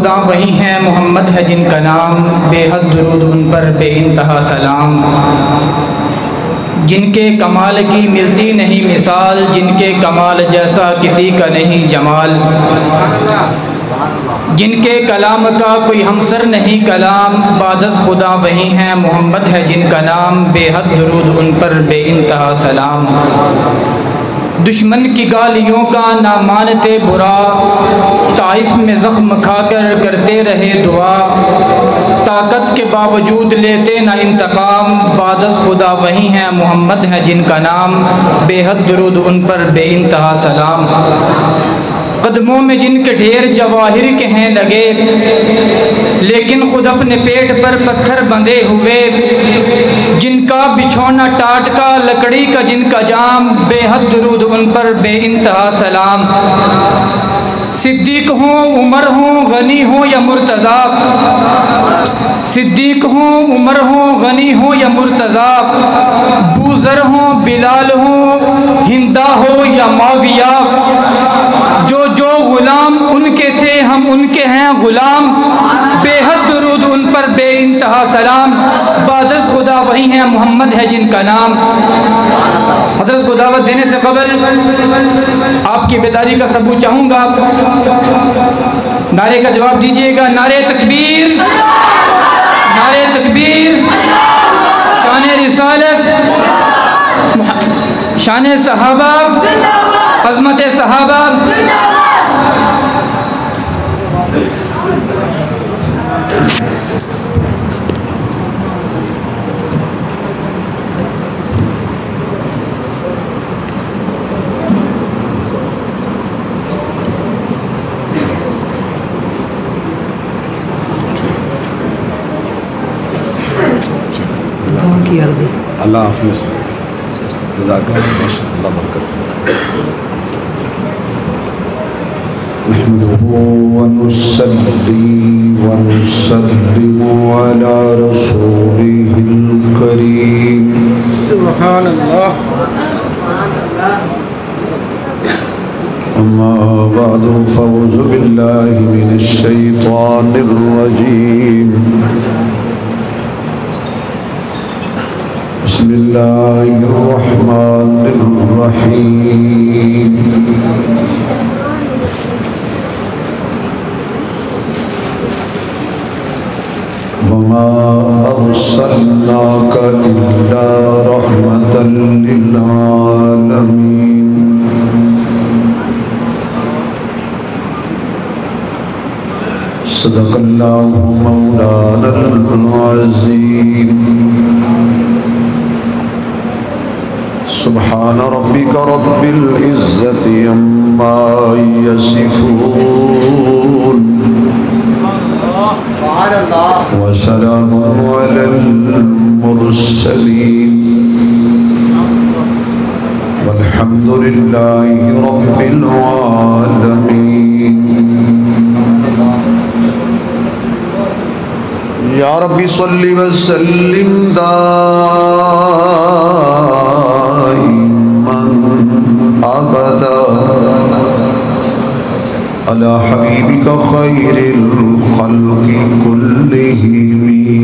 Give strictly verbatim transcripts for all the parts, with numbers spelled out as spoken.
खुदा वही हैं, मोहम्मद है जिनका नाम, बेहद दुरूद उन पर बेइंतहा सलाम। जिनके कमाल की मिलती नहीं मिसाल, जिनके कमाल जैसा किसी का नहीं जमाल। जिनके कलाम का कोई हमसर नहीं कलाम, बादस खुदा वही हैं, मोहम्मद है जिनका नाम, बेहद दुरूद उन पर बेइंतहा सलाम। दुश्मन की गालियों का ना मानते बुरा, ताइफ में ज़ख्म खाकर करते रहे दुआ। ताकत के बावजूद लेते ना इंतकाम, बादस खुदा वही हैं, मोहम्मद है जिनका नाम, बेहद दुरूद उन पर बेइंतहा सलाम। कदमों में जिनके ढेर जवाहिर के हैं लगे, लेकिन खुद अपने पेट पर पत्थर बंधे हुए। जिनका बिछौना टाट का लकड़ी का जिनका जाम, बेहद दुरूद उन पर बेइंतहा सलाम। सिद्दीक हों उमर हों गनी हों या मुर्तज़ा, सिद्दीक हों उमर हों गनी हों या मुर्तज़ा। बूज़र हों बिलाल हों हिंदा हो या माविया, जो जो गुलाम उनके थे हम उनके हैं गुलाम। बेहद दुरूद उन पर बेइंतहा सलाम, बादस खुदा वही हैं, मोहम्मद है जिनका नाम। हज़रत को दावत देने से कबल आपकी बेदारी का सबूत चाहूँगा। नारे का जवाब दीजिएगा। नारे तकबीर, नारे तकबीर। शान रिसालत, शान सहाबा, अज़मत सहाबा। अल्लाह हाफ़िज़, जज़ाकल्लाह बरकत। नहमदुहु व नुसल्ली व नुसल्लिमु अला रसूलिहिल करीम। सुब्हानल्लाह। अम्मा बअदु फ़अऊज़ु बिल्लाहि मिनश शैतानिर रजीम। बिस्मिल्लाहिर्रहमानिर्रहीम। वमा अर्सलनाका इल्ला रहमतन लिल आलमीन। सदक़ल्लाहु मौलानल अज़ीम। सुब्हान रब्बिका रब्बिल इज़्ज़ति अम्मा यसिफून व सलामुन अलल मुरसलीन वल्हम्दुलिल्लाहि रब्बिल आलमीन। या रब्बी सल्लि व सल्लिम अबदा अला हबीबिका खैरिल खल्क़ि कुल्लिहिम।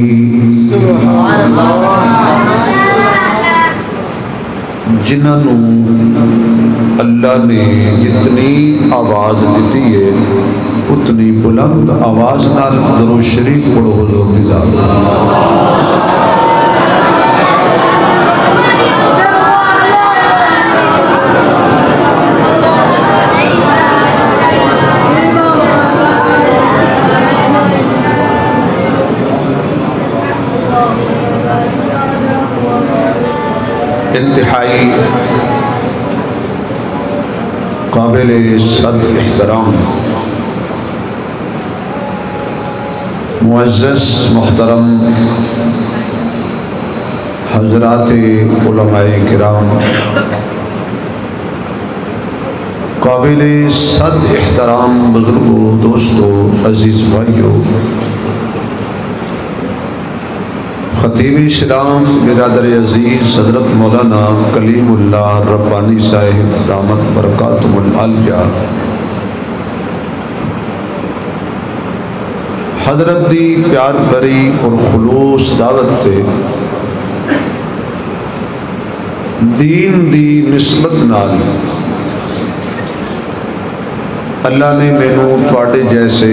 जिन्होंने अल्लाह ने जितनी आवाज़ दी है उतनी बुलंद आवाज़ नाल दुरूद शरीफ पढ़ो हुज़ूर दी ज़ात। इंतहाई काबिल सद एहतराम मुअज़्ज़ज़ मोहतरम हज़रात उलमाए किराम, काबिल सद एहतराम बुज़ुर्गों, दोस्तों, अज़ीज़ भाइयों, ख़तीब इस्लाम बिरादर अज़ीज़ हज़रत मौलाना कलीमुल्लाह रब्बानी साहिब दामत बरकातुहुल आलिया हजरत दी प्यार भरी और खुलूस दावत थे दीन दी निस्बत नाल अल्लाह ने मैनू तुहाडे जैसे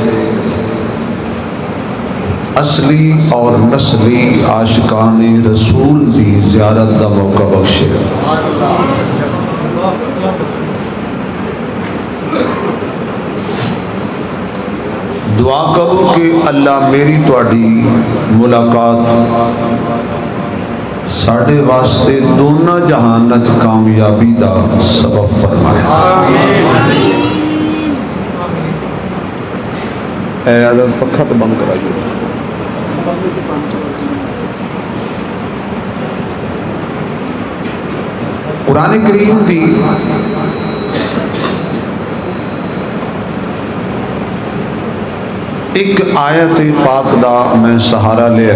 असली और नस्ली आशिकाने रसूल दी ज़ियारत का मौका बख्शे। दुआ करो कि अल्लाह मेरी तुहाडी मुलाकात साढ़े वास्ते दोनों जहान च कामयाबी का सबब फरमाए। पक्खा तो बंद कराइए। कुरान करीम की एक आयत पाक दा मैं सहारा लिया।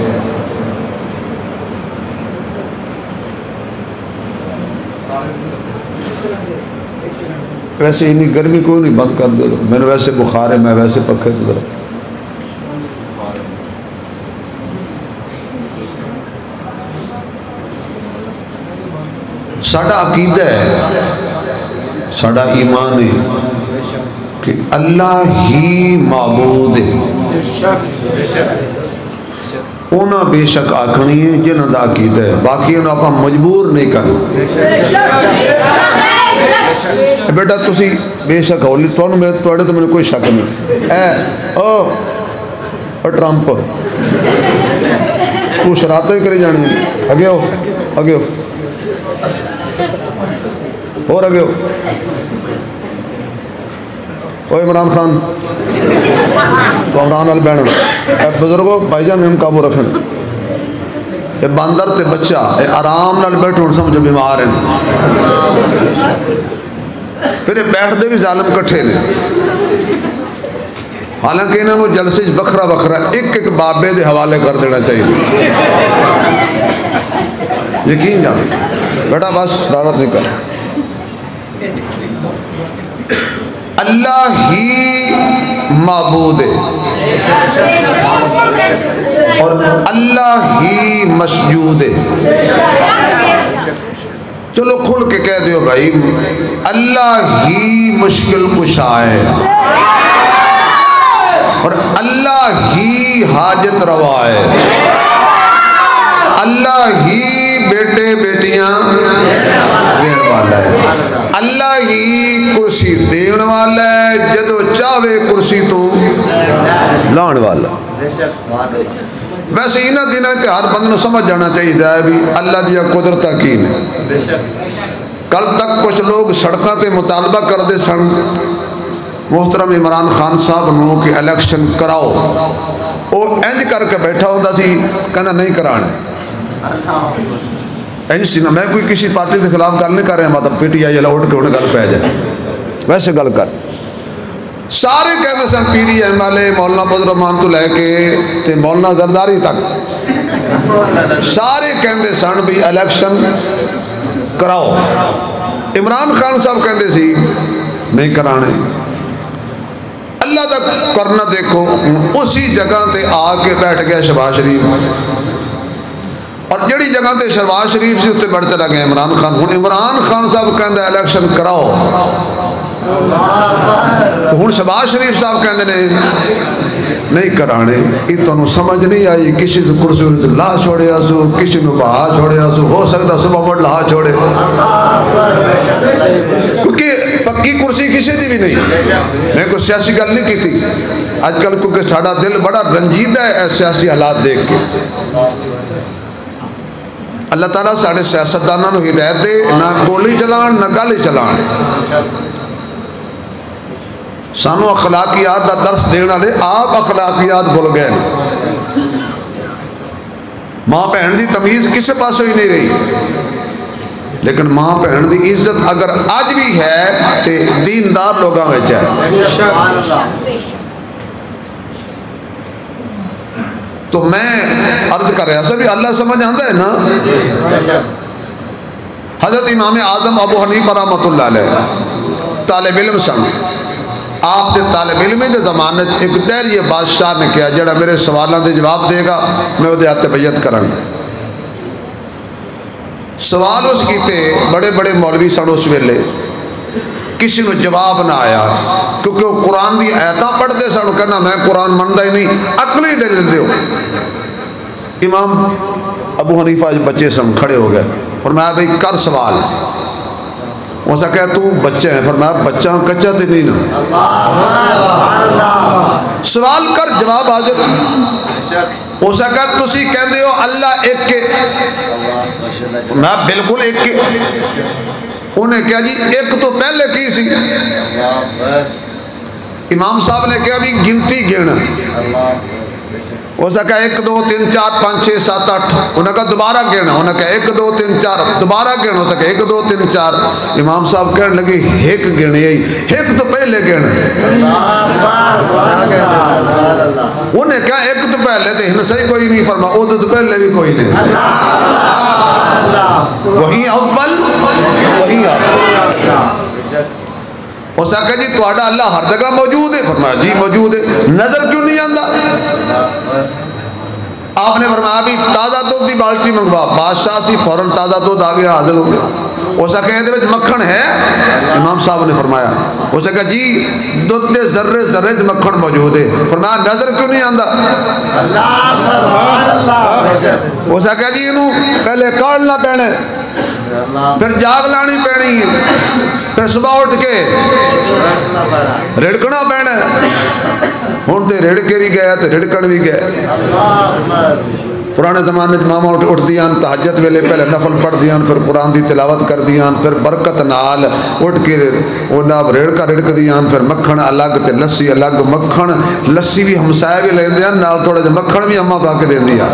वैसे इन्नी गर्मी को नहीं बंद कर दे, मैंने वैसे बुखार है, मैं वैसे पक्के की तरफ। साडा अकीदा है, साडा ईमान है कि अल्लाह ही माबूद है। उन्हें बेशक आखनी है जिन्हों का अकीदा है, बाकी आप मजबूर नहीं करना। बेटा तुसी बेशक होली तुहानू मैं तुहाडे तो मैंने कोई शक नहीं। ए ओ ट्रंप तू शरारत ही करी जानी, अगे हो अगे हो और अगे हो। ओ इमरान खान तो इमरान अल बैन बुजुर्गो भाईजान हम काबू रखें। ये बंदर ते बच्चा ये आराम नाल बैठो, समझो बीमार हैं, फिर बैठते भी जालम कट्ठे ने। हालांकि इन्होंने जलसे वखरा वखरा एक एक बाबे के हवाले कर देना चाहिए। यकीन जान बेटा बस शरारत नहीं कर। अल्लाह ही माबूद है और अल्लाह ही मसजूद है। चलो खुल के कह दो भाई, अल्लाह ही मुश्किल कुशा है और अल्लाह ही हाजत रवा है। अल्लाह ही बेटे बेटियां देने वाला है। अल्लाह ही कुर्सी देने वाला है, जदों चाहे कुर्सी तो लाने वाला। वैसे इन्होंने दिनों के हर बंद समझ जाना चाहिए है भी अल्लाह दी कुदरत की ने। कल तक कुछ लोग सड़कों पर मुतालबा करते सन मोहतरम इमरान खान साहब नूं कि इलेक्शन कराओ, वो इंज करके बैठा होता सी कहना नहीं कराने। इंज सी ना मैं कोई किसी पार्टी के खिलाफ गल नहीं कर रहा, मतलब पी टी आई वाला उठ के उन्हें गल पै जाए, वैसे गल कर। सारे कहते सन पी डी एम वाले मौलाना फजल रहमान तो लैके ते मौलाना जरदारी तक सारे कहते सन भी इलेक्शन कराओ। इमरान खान साहब कहते सी नहीं कराने। अल्लाह का करना देखो, उसी जगह पे आके बैठ गया शहबाज शरीफ, और जड़ी जगह पे शहबाज शरीफ से उत्ते बढ़ते लगे इमरान खान। हुण इमरान खान साहब कहते इलेक्शन कराओ तो हुण शहबाज शरीफ साहब कहते ने नहीं कराने। ये तुहानू समझ नहीं आई, किसी को कुर्सी ला छोड़िया सो, किसी को बहा छोड़िया सो, हो सकता सुबह मुड़ ला छोड़े, क्योंकि पक्की कुर्सी किसी की भी नहीं। मैं कोई सियासी गल नहीं की थी अजकल, क्योंकि साड़ा दिल बड़ा रंजीदा है सियासी हालात देख के। अल्लाह ताला साढ़े सियासतदानों को हिदायत दे, ना गोली चलान ना गल चलान। सानू अखलाकियात का दर्स देने वाले आप अखलाकियात भुल गए। माँ भैन की तमीज़ किसी पासों ही नहीं रही, लेकिन माँ भैन की इज्जत अगर अज भी है तो दीनदार लोगों में है। तो मैं अर्ज कर रहा था भी अल्लाह समझ आता है ना। हजरत इमाम आजम अबू हनीफा रहमतुल्लाह अलैह तालिब इल्म सन, आप दे तालिब इल्म दे ज़माने एक दैरिए बादशाह ने कहा जड़ा मेरे सवालों के जवाब देगा मैं वो हाथ बैयत करांगा। सवाल उस कीते बड़े बड़े मौलवी सन उस वेले, किसी को जवाब ना आया क्योंकि वो कुरान की आयतां पढ़ते सन। कहना मैं कुरान मनता ही नहीं, अकली दलील दो। इमाम अबू हनीफा बच्चे सन खड़े हो गए, फरमाया भाई कर सवाल। उसने कहा तू बच्चे हैं, फरमाया बच्चा कच्चा तो नहीं ना, सवाल कर जवाब हाजिर। उसने कहा तुसी कहते हो अल्लाह एक के, मैं बिल्कुल एक के। उन्हें कहा जी एक तो पहले की सी। इमाम साहब ने कहा भी गिनती गिन। उसने कहा एक दो तीन चार पाँच छः सात आठ। उन्हें कहा दोबारा गिन। उन्हें कहा एक दो तीन चार, दोबारा गिन। उसने कहा एक दो तीन चार। इमाम साहब कहने लगे एक गिन, यही एक तो पहले गिन। उन्हें कहा एक तो पहले तो हिन सही कोई नहीं, फरमा वो तो पहले भी कोई नहीं, वही अव्वल वही उसने कहा जी तुहाडा अल्लाह हर जगह मौजूद है। फरमाया जी मौजूद है, नजर क्यों नहीं आता? आपने फरमाया भी ताज़ा दूध की बाल्टी मंगवा। बादशाह सी फौरन ताज़ा दूध आ गया, हाजिर हो गया। उसने कहा मक्खन है? इमाम साहब ने फरमाया, उसने कहा जी दूध के जर्रे जर्रे मक्खन मौजूद है। फरमाया नजर क्यों नहीं आता? उसने कहा जी इनू पहले काढ़ना पैना, फिर जाग लानी पैनी है, फिर सुबह उठ के रिड़कना पैना। हुण तो रिड़के भी गया तो रिड़कन भी गया। पुराने जमाने मामा उठ उठदियां तहज्जुद वेले पहले नफल पढ़दियां, फिर कुरान की तिलावत करदियां, फिर बरकत नाल उठ के उन्हें रिड़का रिड़कदियां, फिर मक्खन अलग तो लस्सी अलग। मक्खन लस्सी भी हमसाया भी लेंदे नाल, थोड़ा जिहा मक्खन भी अम्मा पा के देंदियां।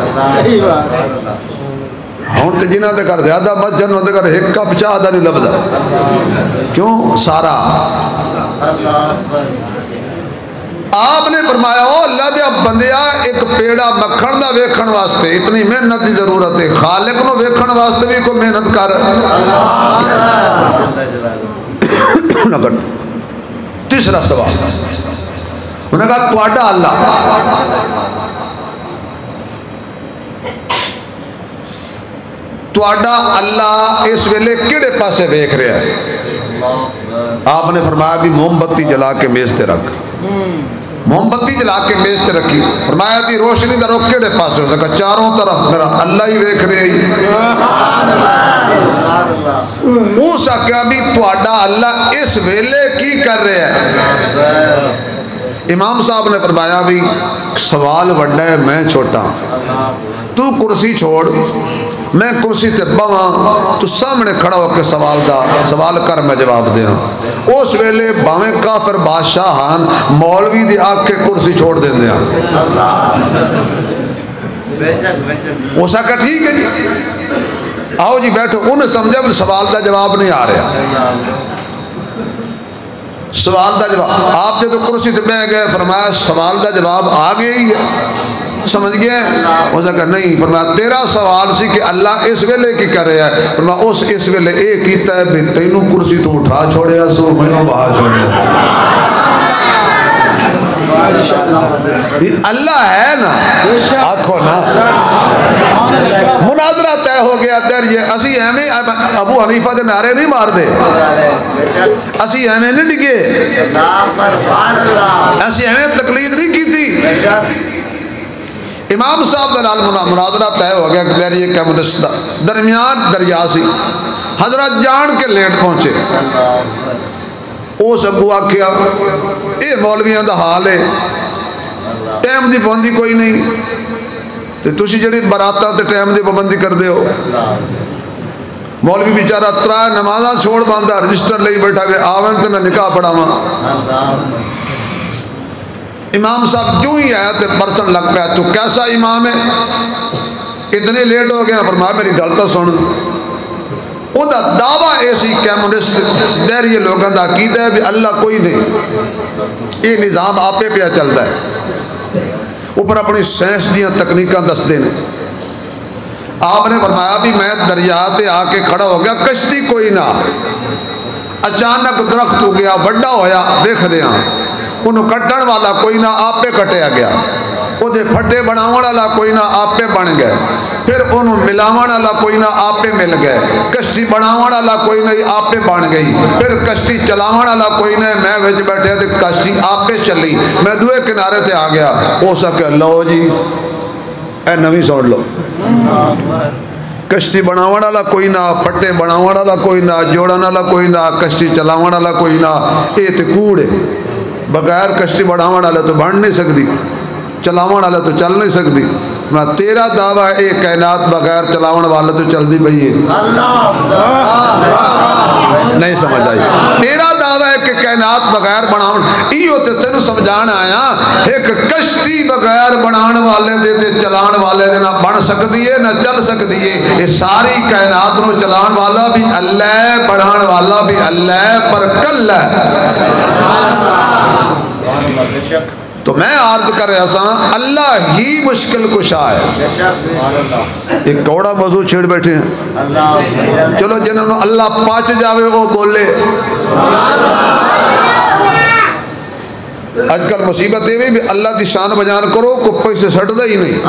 हुण तो जिन्हों के घर ज्यादा मजन उन्होंने घर एक कप चाह का नहीं लभदा, क्यों सारा। आपने फरमाया ओ अल्लाह दे बंदिया एक पेड़ा मक्खन का वेखण वास्ते इतनी मेहनत की जरूरत है, खालिक नूं वेखण वास्ते भी कोई मेहनत कर। तीसरा सवाल उन्हें कहा तुहाडा अल्लाह तुहाडा अल्लाह इस वेले किहड़े पासे वेख रहा है? आपने फरमाया भी मोमबत्ती जला के मेज ते रख। मोमबत्ती जला के मेज ते रखी। फरमाया दी रोशनी दा रुख किहड़े पासे? उसने कहा चारों तरफ मेरा अल्लाह ही वेख रहा है। उस आख्या भी तुहाडा अल्लाह इस वेले की कर रहा है? इमाम साहब ने फरमाया भी सवाल वड्डा है, मैं छोटा। तू कुर्सी छोड़, मैं कुर्सी ते बवा, तू सामने खड़ा होकर सवाल का सवाल कर, मैं जवाब दें। उस वेले भावें काफिर बादशाह हान मौलवी दी आख के कुर्सी छोड़ देंदे हैं। उसका ठीक है जी, आओ जी बैठो। उन्हें समझा भी सवाल का जवाब नहीं आ रहा। सवाल का जवाब आप जो कुर्सी से बह गए, फरमाया सवाल का जवाब आ गया ही है, समझ गया? उसने कहा नहीं। फरमाया तेरा सवाल सी कि अल्लाह इस वेले की कर रहा है? फरमाया उस इस वेले ये कीता है भी तेनू कुर्सी तो उठा छोड़िया सो मैनू बाहर छोड़िया। अल्लाह है ना, आखो ना। मुनाजरा तय हो गया। दरिए असी एवें अबू हनीफा के नारे नहीं मारते, असी एवें नहीं डिगे, असी एवें तकलीद नहीं की। इमाम साहब के नाल मुनाजरा तय हो गया कि दरिए कम्युनिस्ट का दरमियान दरिया सी। हजरत जान के लेट पहुंचे। उस अगू आख्या ये मौलवियों का हाल है, टाइम की पाबंदी कोई नहीं, तो तुसी जिहड़ी बरातां ते टाइम की पाबंदी करते हो। मौलवी बेचारा त्रै नमाज़ां छोड़ पांदा, रजिस्टर ले बैठा के आवन तो मैं निकाह पढ़ावां। इमाम साहब जो ही आया तो परसन लग पाया, तू कैसा इमाम है, इतने लेट हो गया? फरमाया मेरी गल तो सुन। उहदा दावा ऐसी कम्युनिस्ट दैरिए लोगों का अकीदा है भी अल्लाह कोई नहीं, ये निज़ाम आपे पे चलता है। ऊपर अपनी साइंस दी तकनीकां दसते हैं। आपने फरमाया भी मैं दरिया ते आके खड़ा हो गया, कश्ती कोई ना, अचानक दरख्त हो गया, वड्डा होया, देखदे हां उन्होंने कट्टण वाला कोई ना आपे कटिया गया, उहदे फटे बनावन वाला कोई ना आपे बन गए, फिर उन्होंने मिलावन वाला कोई ना आपे मिल गए, कश्ती बनावन वाला कोई नहीं आपे बन गई, फिर कश्ती चलावन वाला कोई नहीं, मैं विच बैठे तो कश्ती आपे चली, मैं दूए किनारे ते आ गया। हो सके लो जी ए नवी सुन लो, कश्ती बनावन वाला कोई ना, फटे बनावन वाला कोई ना, जोड़न वाला कोई ना, कश्ती चलावन वाला कोई ना, ये तो कूड़ है। बगैर कश्ती बनावन वाले तो बन नहीं सकती, चलावन वाले तो चल नहीं सकती। मैं तेरा दावा है ये कायनात बगैर चलावन वाले तो चलती पई है, नहीं समझ आई। तेरा दावा है कि कायनात बगैर बनावन, इहो ते तेनू समझाण आया, एक कश्ती बगैर बनाने वाले दे ते चलाण वाले दे ना बन सकती है ना चल सकती है। ये सारी कायनात नू चलाण वाला भी अल्लाह, बनाने वाला भी अल्लाह, पर कल है। तो मैं अर्ज कर रहा सा अल्लाह ही मुश्किल कुशा है। एक कौड़ा मौजू छेड़ बैठे हैं, चलो जिन्होंने अल्लाह पच जावे वो बोले। आजकल मुसीबत ये भी अल्लाह की शान बयान करो को पैसे सटदा ही नहीं,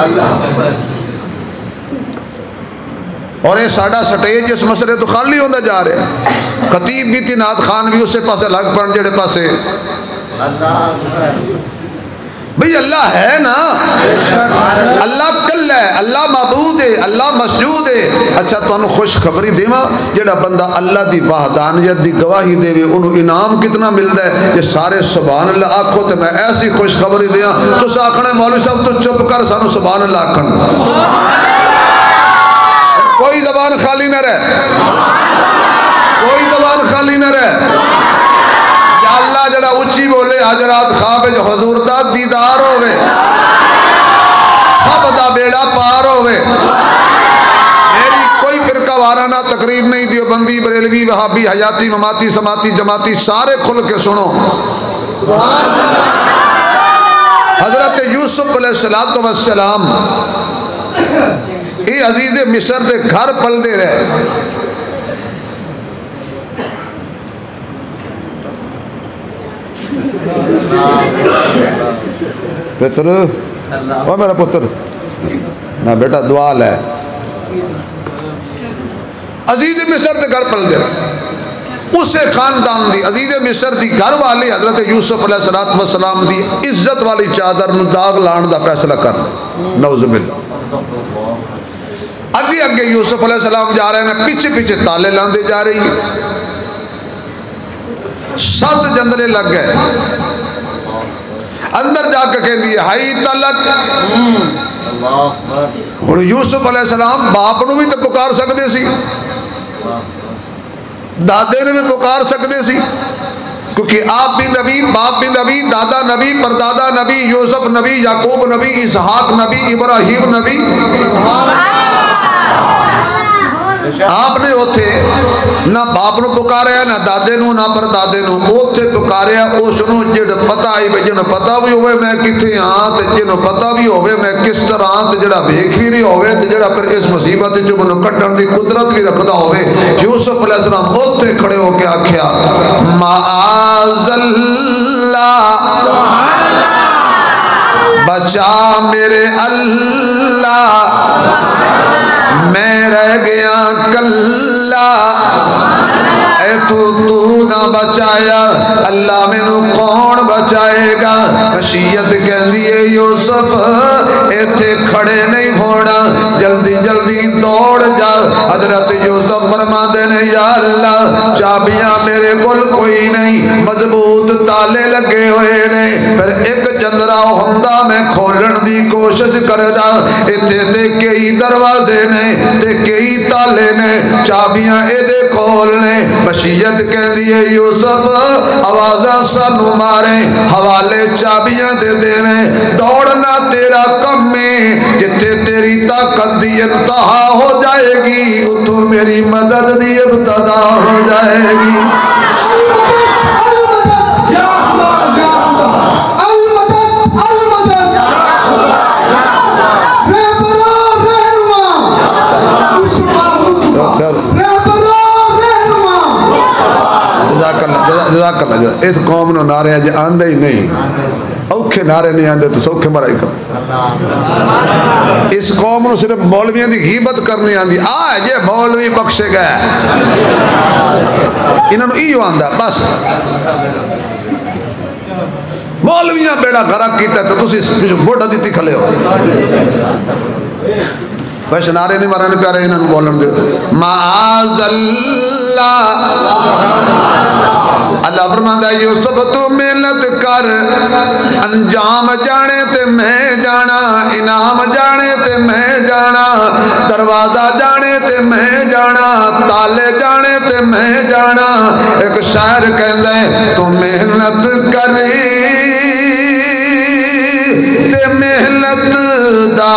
और ये साडा स्टेज इस मसले तो खाली होता जा रहा। खतीब भी थी, नात खान भी उस पासे लग पड़ जेड़े पासे भाई अल्लाह है ना, अल्लाह कल है, अल्लाह मबूद है, अल्लाह मसजूद है। अच्छा तुहानू खुशखबरी देवा, जेड़ा बंदा अल्लाह की वहदानियत की गवाही देवे उन्होंने इनाम कितना मिलता है। जे सारे सुभान अल्लाह आखो तो मैं ऐसी खुशखबरी दिया, तुस आखना मौलवी साहब तो चुप कर, सानू सुभान अल्लाह आखन, कोई जबान खाली न रहे, कोई जबान खाली न रहे। अल्लाह जरा उच्ची बोले, हजरात ख्वाब हुजूर दा दीदार होवे, सब दा बेड़ा पार होवे। मेरी कोई फिरका वारा ना तकरीर नहीं, देवबंदी बरेलवी वहाबी हयाती ममाती समाती जमाती सारे खुल के सुनो। हजरत यूसुफ अलैहिस्सलातु वस्सलाम ये अजीज मिस्र के घर पलते रहे। पुत्र ओ मेरा पुत्र ना बेटा दुआल है, अजीज मिस्र के घर पल गए। उसे खानदान दी अजीज मिस्र की घर वाली हजरत यूसुफ अलैहिस्सलातु वस्सलाम की इज्जत वाली चादर नूं दाग लाने का फैसला कर, नौजुबिल्लाह। अगे अगे यूसुफ अलैहिस्सलाम जा रहे हैं, पीछे पीछे ताले लांदे जा रही है। सत जंदरे लग गए, अंदर जाके कहती है हाई तलक। हुण यूसुफ अलैहिस्सलाम बाप नूं भी तो पुकार सकते सी, दादे ने भी पुकार सकते सी, क्योंकि आप भी नबी, बाप भी नबी, दादा नबी, परदादा नबी, यूसुफ नबी, याकूब नबी, इसहाक नबी, इब्राहिम नबी। आपने उथे ना बाप नूं पुकारिया, ना दादे नूं, ना परदादे नूं, उथे पुकारिया उसनूं जिहड़ा पता है भाई, जिन्हों पता भी होवे मैं किथे हाँ, ते जिन्हों पता भी होवे मैं किस तरह, ते जिहड़ा वेख भी नहीं होवे, ते जिहड़ा फिर इस मुसीबत चों मैनूं कड्ढण दी कुदरत भी रखदा होवे। यूसुफ अलैहिस्सलाम उथे खड़े होके आख्या माअज़ल्लाह, बचा मेरे अल्लाह, मैं रह गया कल्ला, ए तू तू ना बचाया अल्लाह मैनू कौन बचाएगा। मशीयत कहती है यूसुफ इत्थे खड़े नहीं होना, जल्दी जल्दी दौड़ जा। हजरत यूसुफ फरमाते ने या अल्लाह चाबियां मेरे कोल कोई नहीं, मजबूत ताले लगे हुए ने, फिर एक जंदरा हुंदा मैं खोलण दी कोशिश करदा, इत्थे ते कई दरवाजे ने ते कई ताले ने, चाबियां एदे कोल ने। मशीयत कहती है यूसुफ आवाज़ां सानू मारे, हवाले चाबियां दे देवे, दौड़ना तेरा कम है, जिथे तेरी ताकत दी इंतहा हो जाएगी उतो मेरी मदद दी इब्तदा हो जाएगी। जज़ाकल्लाह जज़ाकल्लाह। इस कौम नो नारे अज आंदे ही नहीं, औखे नारे नहीं आते तो सौखे मराई कर। इस कौम नो सिर्फ मौलवियों की गीबत करनी आती, आ जे मौलवी बख्शे गए, इन्होंने इो आंदा बस। मौलवियां बेड़ा गरक किया तो तुम बोडा दी खले हो। वैसे नारे नहीं मारने प्यारे, इन्होंने बोलन दो माअज़ल्लाह। अल्लाह फरमांदा यूसुफ तू मेहनत कर, अंजाम जाने ते मैं जाना, इनाम जाने ते मैं जाना, दरवाजा जाने ते मैं जाना, ताले जाने ते मैं जाना। एक शायर कहंदा है तू मेहनत करी ते मेहनत दा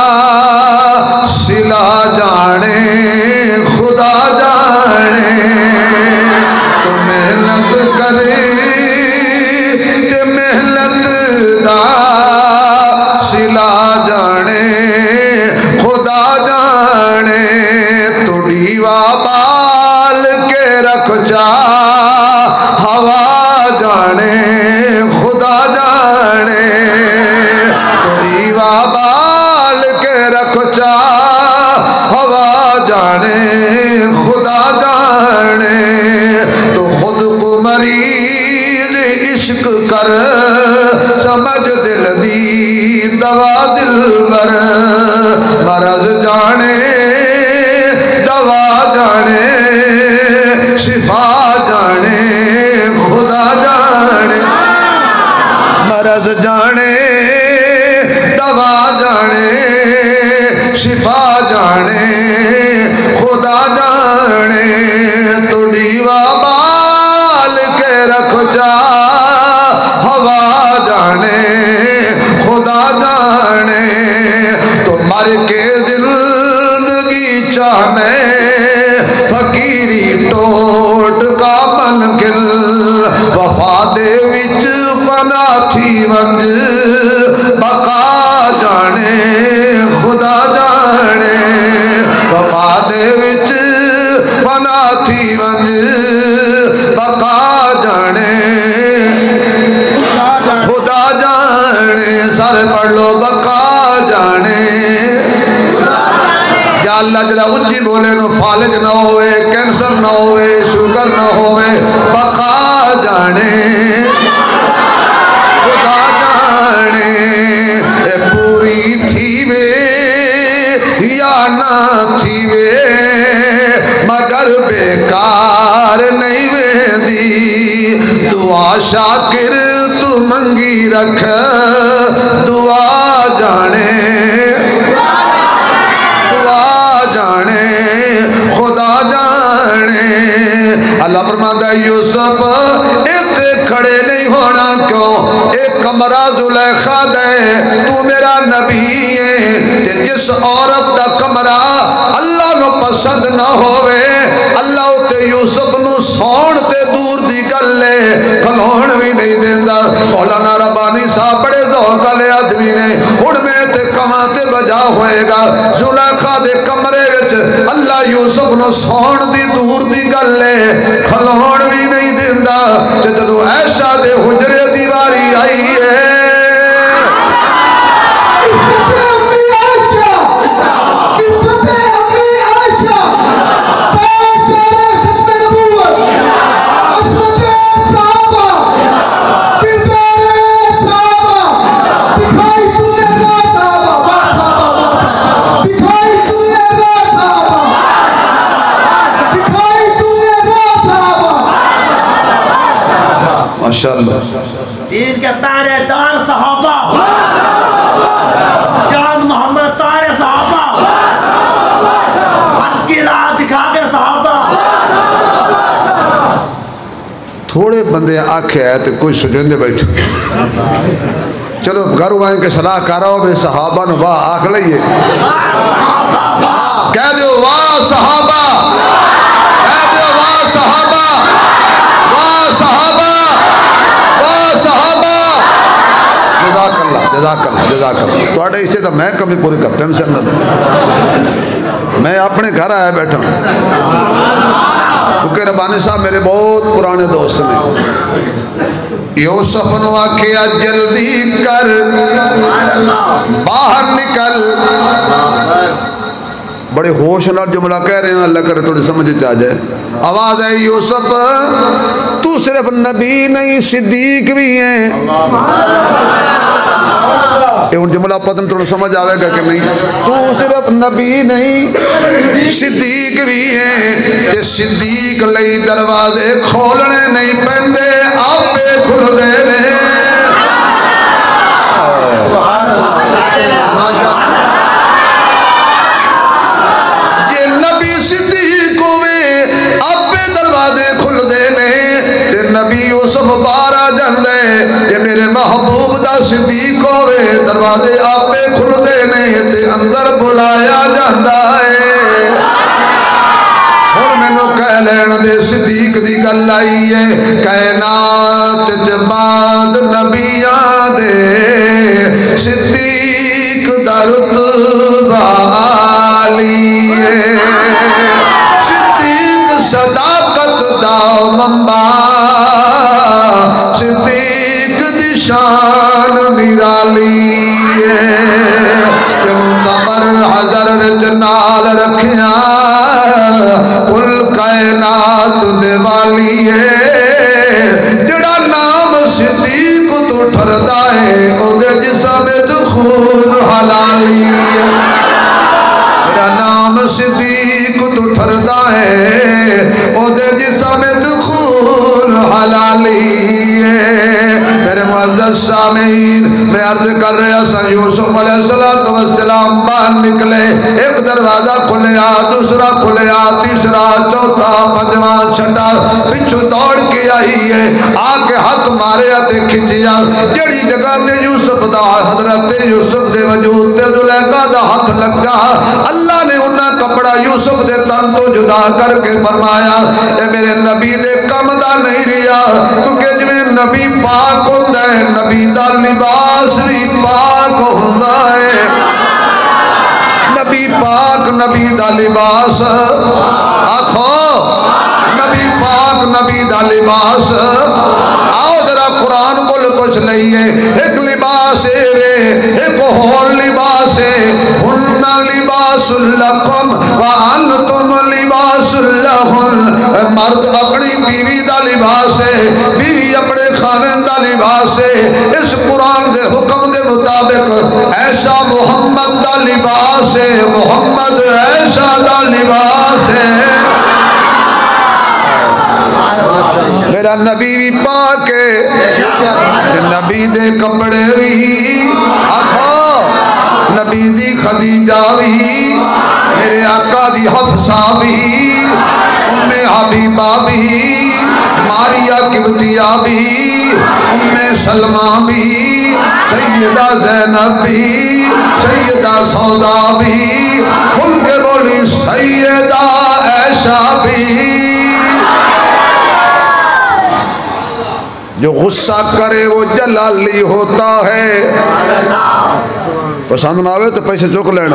सिला जाने खुदा जाने। तो मेहनत करे ते मेहनत दा सिला जाने खुदा जाने। तो डीवा बाल के रख जा हवा जाने खुदा जाने। तो डीवा बाल के रख जा हवा जाने खुदा जाने। तो खुद को मरीज इश्क कर समझ दिल दी दवा दिल बर। मरज जाने दवा जाने शिफा जाने खुदा जाने। मरज जाने दवा जाने शिफा जाने खुदा जाने। तो डीवा बाल के रख जा हवा जाने खुदा जाने। तो मर के जिंदगी चाहने फकीरी टोट का मन गिल। वफा दे विच फना थी वंज बका जाने खुदा जाने। वफा दे विच फना थी वंज बका जाने खुदा जाने। सर पढ़ लो बका जाने। या अल्लाह जरा उच्ची बोले नो फालिज ना होवे, कैंसर ना होवे, शुगर ना होवे, बका जाने खुदा जाने। ए पूरी थीवे या ना थीवे मगर बेकार नहीं वेंदी। दुआ शाकिर तू मंगी रख दुआ जाने दुआ जाने खुदा जाने। अल्लाह फरमाता यूसुफ इत्थे खड़े नहीं होना क्यों? एक कमरा जुलेखा दे, तू मेरा नबी है। जिस औरत का कमरा अल्लाह नु पसंद न होवे, अल्लाह उते यूसुफ नु सौण ते दूर दी गल है खलोण भी नहीं देंदा। मौलाना रब्बानी साहब बड़े ज़ौक़ वाले आदमी ने। हुण मैं ते कमां ते बजा होएगा जुलेखा दे कमरे विच अल्लाह यूसुफ नु सौण दी दूर दी गल है खलोण भी नहीं देंदा। ते जदों ऐशा दे हुजरे दी वारी आई है दीन के पहरेदार सहाबा, जान मोहम्मद तारे सहाबा, हक की राह दिखा के सहाबा। थोड़े बंदे आखे है तो कोई सुजंदे बैठे। चलो घर आए के सलाह करो बे सहाबा नु वाह आख लइए। कह दो वाह सहाबा, कह दो वाह सहाबा, वाह सहाबा, जज़ाकल्लाह जज़ाकल्लाह जज़ाकल्लाह। थोड़े इसे तो मैं कमी पूरी कर, टेंशन ना। मैं अपने घर आया बैठा। क्योंकि रबानी साहब मेरे बहुत पुराने दोस्त ने। यूसुफ ने आखिया जल्दी कर बाहर निकल। बड़े होश नाल जुमला कह रहे हैं, अल्लाह करे थोड़ी समझ आ जाए। आवाज है यूसुफ तू सिर्फ नबी नहीं सिद्दीक भी है। ये जुमला पता थोड़ा समझ आएगा कि नहीं। तू सिर्फ नबी नहीं सिद्दीक भी है। ते सिद्दीक लई दरवाजे खोलने नहीं पैंदे आपे खुलदे ने। जे नबी सिद्दीक होवे आपे दरवाजे खुलदे ने। ते नबी यूसुफ बाहर आ जांदे। जे मेरे महबूब दा सिद्दीक होवे दरवाजे आपे खुलदे ने ते अंदर बुलाया जांदा है। हुण मैनू कह लैण दे सिद्दीक दी गल आई है। कायनात च बाद नबियां दे सिद्दीक दा रुतबा आली है। सिद्दीक सदाकत दा मंबा सिद्दीक दी शान निराली है। कमर हज़र विच नाल रखिया कुल कायनात दे वाली है। जड़ा नाम सिद्दीक तो ठरदा है ओदे जिस्म विच खून हलाली है। जड़ा नाम सिद्दीक तो ठरदा है ओदे जिस्म विच खून हलाली है। मेरे मुअज़्ज़ज़ सामीन मैं अर्ज कर रहा सा यूसुफ अलैहिस्सलातु वस्सलाम बाहर निकले। एक दरवाजा खुलिया दूसरा खुलिया तीसरा चौथा पंजवा छठा पिछू दौड़ के आई है। आके हाथ मारे ते खिंचिया जड़ी जगह ते यूसुफ दा हजरत यूसुफ दे वजूद ते जुलैखा दा हाथ लगा अल्लाह ने उन्ना कपड़ा यूसुफ दे तन तो जुदा करके फरमाया ए मेरे नबी दे कम दा नहीं रिया। क्योंकि जिवें नबी पाक होंदा है नबी दा लिबास भी पाक होंदा है। नबी पाक नबी दा लिबास आखो नबी पाक नबी दा लिबास। आओ जरा कुरान को कुछ नहीं है। एक लिबास वे एक होर लिबास है। हुन्ना लिबासुल लकुम व अंतुम लिबासुल लहुन। मर्द अपनी बीवी दा लिबास है बीवी अपने खाविंद दा लिबास है। इस कुरान दे हुक्म दे मुताबिक ऐसा मोहम्मद दा लिबास है मोहम्मद ऐसा दा लिबास है। मेरा नबी भी पाक है नबी दे कपड़े भी आखो नबी दी खदीजा भी मेरे आका दी हफ्सा भी उम्मे हबीबा भी मारिया किबतिया भी उम्मे सलमा भी सैयदा ज़ैनब भी सैयदा सौदा भी खुल के बोली सैयदा ऐशा भी। जो गुस्सा करे वो जलाली होता है। पसंद ना आवे तो पैसे चुक लेना।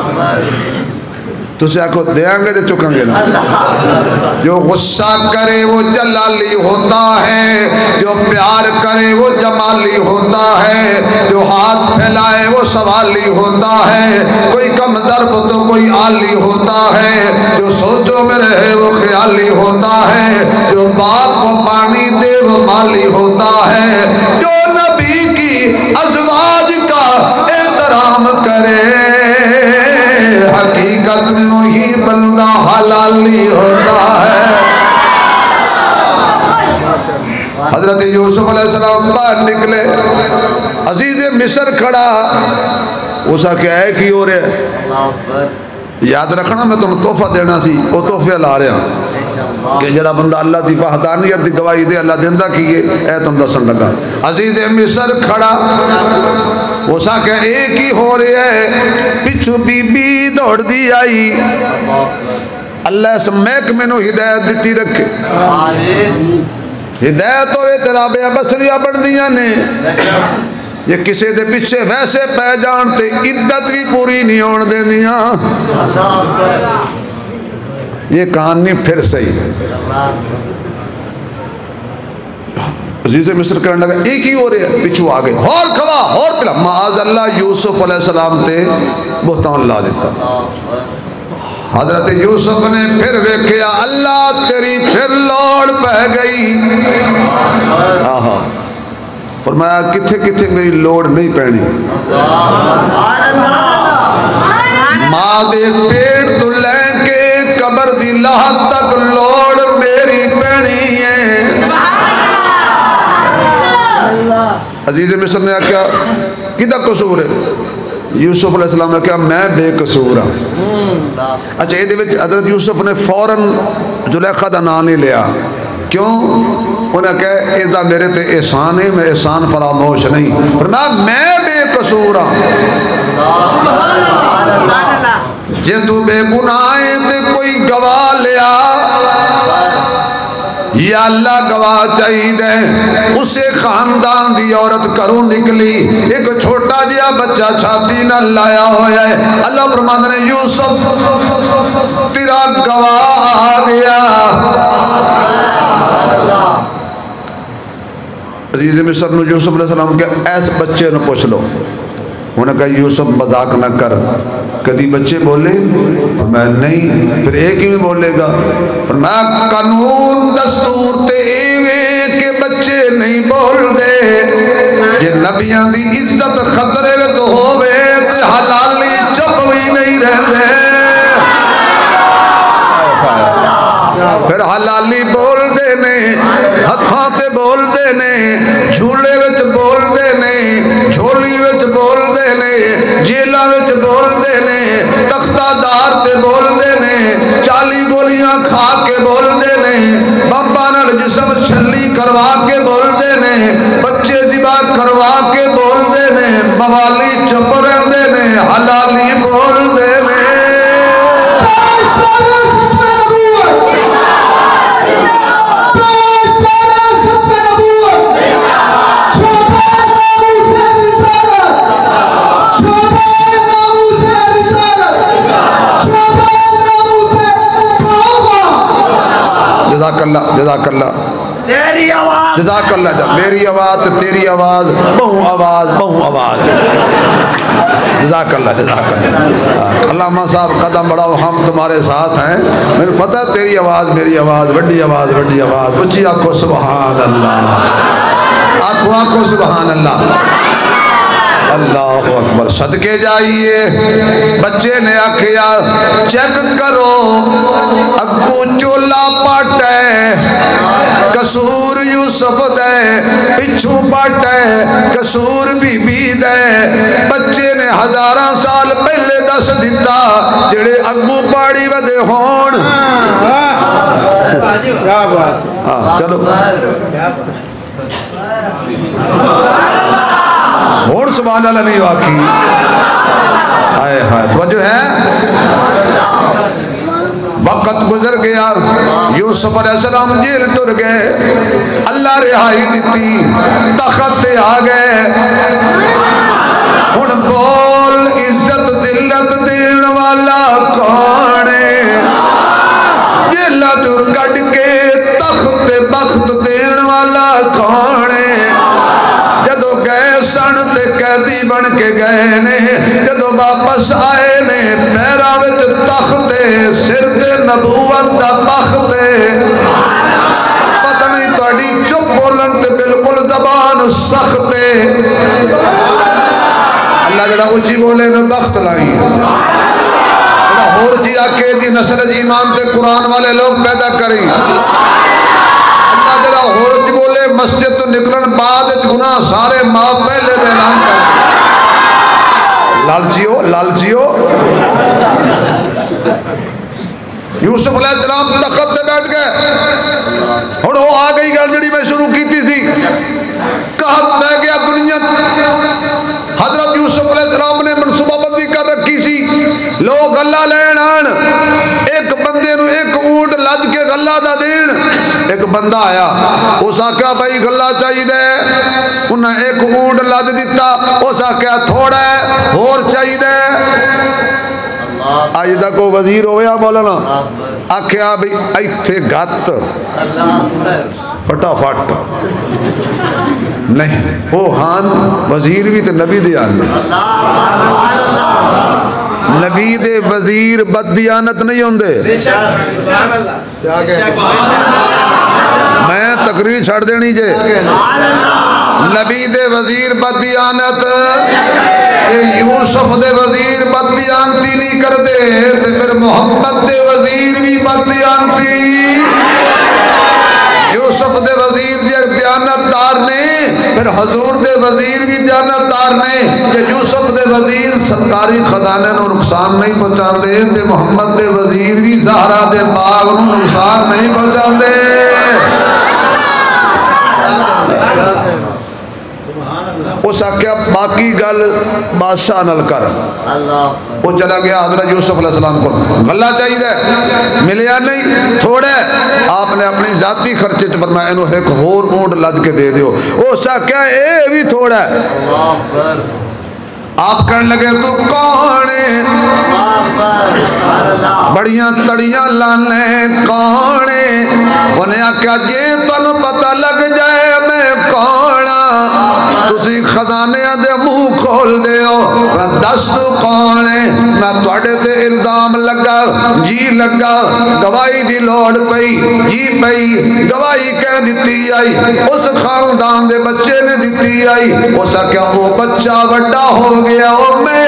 तुझे आखो देंगे तो चुकेंगे ना। जो गुस्सा करे वो जलाली होता है। जो प्यार करे वो जमाली होता है। जो हाथ फैलाए वो सवाली होता है। कोई कम दर्फ तो कोई आली होता है। जो सोचो में रहे वो ख्याली होता है। जो बाप को पानी दे वो माली होता है। जो नबी की अज़वाज का एहतराम करे हकीकत में वही बंदा हलाली होता है। हजरत यूसुफ अलैहिस्सलाम बाहर निकले। अजीज मिस्र खड़ा उसका क्या है कि हो रहा याद रखना मैं तुम तोहफा देना सी वो तोहफे ला रहा कि जड़ा बंदा अल्लाह की वहदानियत की गवाही दे अल्लाह देंदा की है तुम दसन लगा। अजीज मिस्र खड़ा उसा क्या एक ही हो रहा है। पिछू बीबी दौड़ दी आई अल्लाह इस महकमे नूं हिदायत दी रखे। हिदायत होवे ते राबिया बसरिया बनदियां ने। जे किसी दे पिछे वैसे पै जान ते इद्दत भी पूरी नहीं होण देंदियां। ये कहानी फिर सही। अजीज़ मिस्र कहने लगा एक ही हो रहा है, पिछू आ गए और खवा और पिला। माज अल्लाह यूसुफ अलैहिस्सलाम ते बोहतान ला दिता। हजरत यूसुफ ने फिर वेख्या अल्लाह तेरी फिर लौड़ पै गई। आहा फरमाया किथे किथे मेरी लोड़ नहीं पैनी। मां दे पेट तो लैके कबर दी लाह तक लोड़ मेरी पैनी है। अजीज मिस्र ने आख्या किदा कसूर है? यूसुफ अलैहिस्सलाम ने कहा मैं बेकसूर हाँ। अच्छा ये हजरत यूसुफ ने फौरन जुलेखा का नाम नहीं लिया, क्यों? उन्हें कहा इसका मेरे ते एहसान है, मैं एहसान फरामोश नहीं। पर मैं मैं बेकसूर हाँ। जे तू बेगुनाह है तो कोई गवाह लिया, या अल्लाह गवाह चाहिए। उसे खानदान की औरत घरों निकली, एक छोटा जिहा बच्चा छाती न लाया होया है। अल्लाह फरमांदे ने यूसुफ तेरा गवाह आ गया। अजीज़ मिस्र ने यूसुफ अलैहिस्सलाम के ऐस बच्चे ने पूछ लो। उन्हें कहा यूसुफ मजाक न कर, कभी बच्चे बोले? मैं नहीं, फिर एक ही में बोलेगा। फिर मैं कानून दस्तूर ते के बच्चे नहीं बोल दे। जे नबियां दी इज्जत खतरे में तो होवे ते हलाली चुप भी नहीं रहते। फिर हलाली बोलते ने, हथा ते बोलते ने, झूले विच बोलते ने, झोली विच बोलते ने, जेलों विच बोलते ने, तख्तादार ते बोलते ने, चाली गोलियां खा के बोलते ने, बंबा नाल जिस्म छली करवा के बोलते ने, बच्चे दिबा करवा के बोलते ने, मवाली चुप रहते ने, हलाली बोलते ने। जज़ाकल्लाह जज़ाकल्लाह तेरी आवाज जज़ाकल्लाह। मेरी आवाज़ तेरी आवाज़ बहु आवाज़ बहु आवाज़। जज़ाकल्लाह जज़ाकल्लाह। अल्लामा साहब कदम बढ़ाओ, हम तुम्हारे साथ हैं। मेरे पता है तेरी आवाज़ मेरी आवाज़, वड्डी आवाज़ वड्डी आवाज़। ऊँची आखो सुबहान अल्लाह, आखो आखो सुबहान अल्लाह। अल्लाह अकबर। सदके जाइए। बच्चे ने आखिया चेक करो अगू चोला पट है, कसूर यूसुफ दे, पिछू पट है, कसूर बीबी दे। बच्चे ने हजारा साल पहले दस दिता जेड़े अगू पाड़ी वदे होण। हाँ चलो होड़ सुभान अल्लाह नहीं वाकी। हाय हाय तवज्जो है। वक्त गुजर गया, यूसुफ अलैहिस्सलाम जेल तुर गए, अल्लाह रिहाई दी, तखत आ गए। हुण बोल इज्जत दिल्लत देण वाला कौन है? जेला तू कट के तख्त बख्त देण वाला कौन है? जदों गए सन ते कैदी बन के गए ने, जदों वापस आए ने पैरां विच तख्ते, सिर ते नबूवत दा तख्ते। पता नहीं तुहाडी चुप बोलन ते बिल्कुल जबान सख्त है। अल्लाह जड़ा उच्ची बोले ने बख्त लाई, जड़ा होर जी आके दी नस्ल ईमान ते कुरान वाले लोग पैदा करी। अल्लाह जड़ा होर जी बोले मस्जिद तो निकलन बाद गुनाह सारे माफ पहले ऐलान कर। लालचियो लालचियो। यूसुफ अलैहिस्सलाम तखत पे बैठ गए। हुण वो आ गई गल जी मैं शुरू की थी, कहत पै गया दुनिया। हजरत यूसुफ अलैहिस्सलाम ने मनसूबाबंदी कर रखी सी, लोग गल्ला लैन आन, एक बंदे नूं एक ऊंट लद के गल्ला दा देन। एक बंदा आया, उस आख्या भाई गल्ला चाहिए, उन्हें एक ऊंट लद दिता। उस आख्या थोड़ा है होर चाहिए। अज तक वो वजीर होया मौलाना आख्या भी इत्थे गत फटाफट नहीं वो हान वजीर भी तो नबी दे आने नबी दे वजीर बददियानत नहीं होंदे। मैं तकरीर छड़ देनी जे नबी दे वजीर बददियानत यूसुफ दे वजीर बददियानती नहीं करते ते फिर मोहम्मद दे वजीर भी बददियानती यूसुफ दे वजीर दयानतदार ने फिर हजूर दे वजीर भी दयानतदार ने कि यूसुफ दे वजीर सरकारी खजाने को नुकसान नहीं पहुंचाते ते मोहम्मद दे वजीर भी ज़हरा दे बाग को नुकसान नहीं पहुंचाते। उस आख्या बाकी गल बादशाह नाल कर वो चला गया हजरत यूसुफ अलैहिस्सलाम को गला चाहिए मिलया नहीं थोड़ा आपने अपनी जाती खर्चे च फरमाया इन्हों एक होर ऊंट लद के दे दियो उस आख्या ये भी थोड़ा आप कहने लगे तू कौन बड़िया तड़िया लाने कौन उन्हें आख्या जे तुहानू पता लग जाए मैं कौन तुसी खजाने दे मुंह खोल दियो दस तू कौन है मैं तुहाडे ते इल्जाम लगा जी लगा गवाही दी लोड़ पई जी पई गवाही कह दी आई उस खानदान दे बच्चे ने दी आई उस आख्या वो बच्चा वड्डा हो गया ओ मैं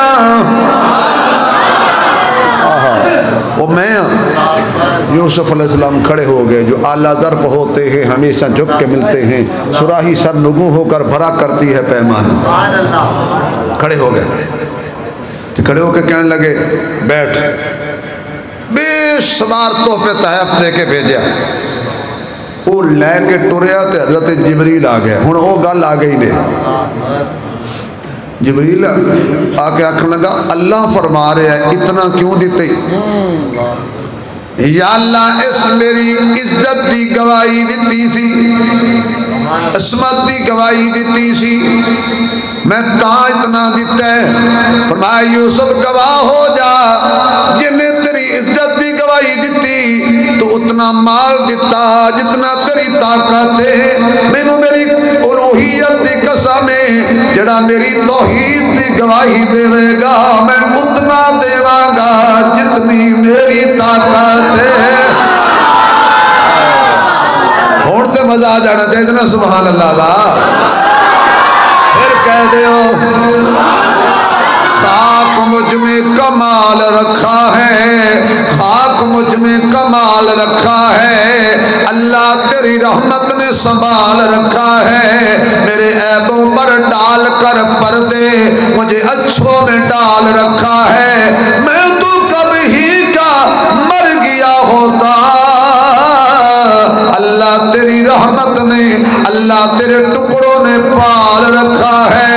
वो मैं यूसुफ अलैहिस्सलाम खड़े हो गए जो आला दर्प होते हैं हमेशा झुक के मिलते हैं सुराही सर नुगू होकर भरा करती है पैमाना खड़े हो गए तो खड़े होकर कहने लगे बैठ बेशुमार तोहफे तहफ दे के भेजा वो लैके टुरया तो हजरत जिबरील आ गया हुण वो गल आ गई ने जिबरील आके आखन लगा अल्लाह फरमा रहा है इतना क्यों दिते या अल्लाह इस मेरी इज्जत की गवाही दी सी असमत की गवाही दी सी मैं ता इतना दिता है फरमाया यूसुफ गवाह हो जा जिन्हें तेरी इज्जत की गवाही दी तो उतना माल दिता जितना तेरी ताकत है मैनू मेरी उलूहियत की कसम है जड़ा मेरी तौहीद की गवाही देवेगा मैं उतना देवांगा जितनी मेरी ताकत है। हुण ते मजा आ जाना चाहिए ना सुभान अल्लाह दा फिर कह दियो खाक मुझ में कमाल रखा है खाक मुझ में कमाल रखा है अल्लाह तेरी रहमत ने संभाल रखा है मेरे ऐबों पर डाल कर पर्दे मुझे अच्छों में डाल रखा है मैं तो कभी का मर गया होता अल्लाह तेरी रहमत ने अल्लाह तेरे टुकड़ों ने पाल रखा है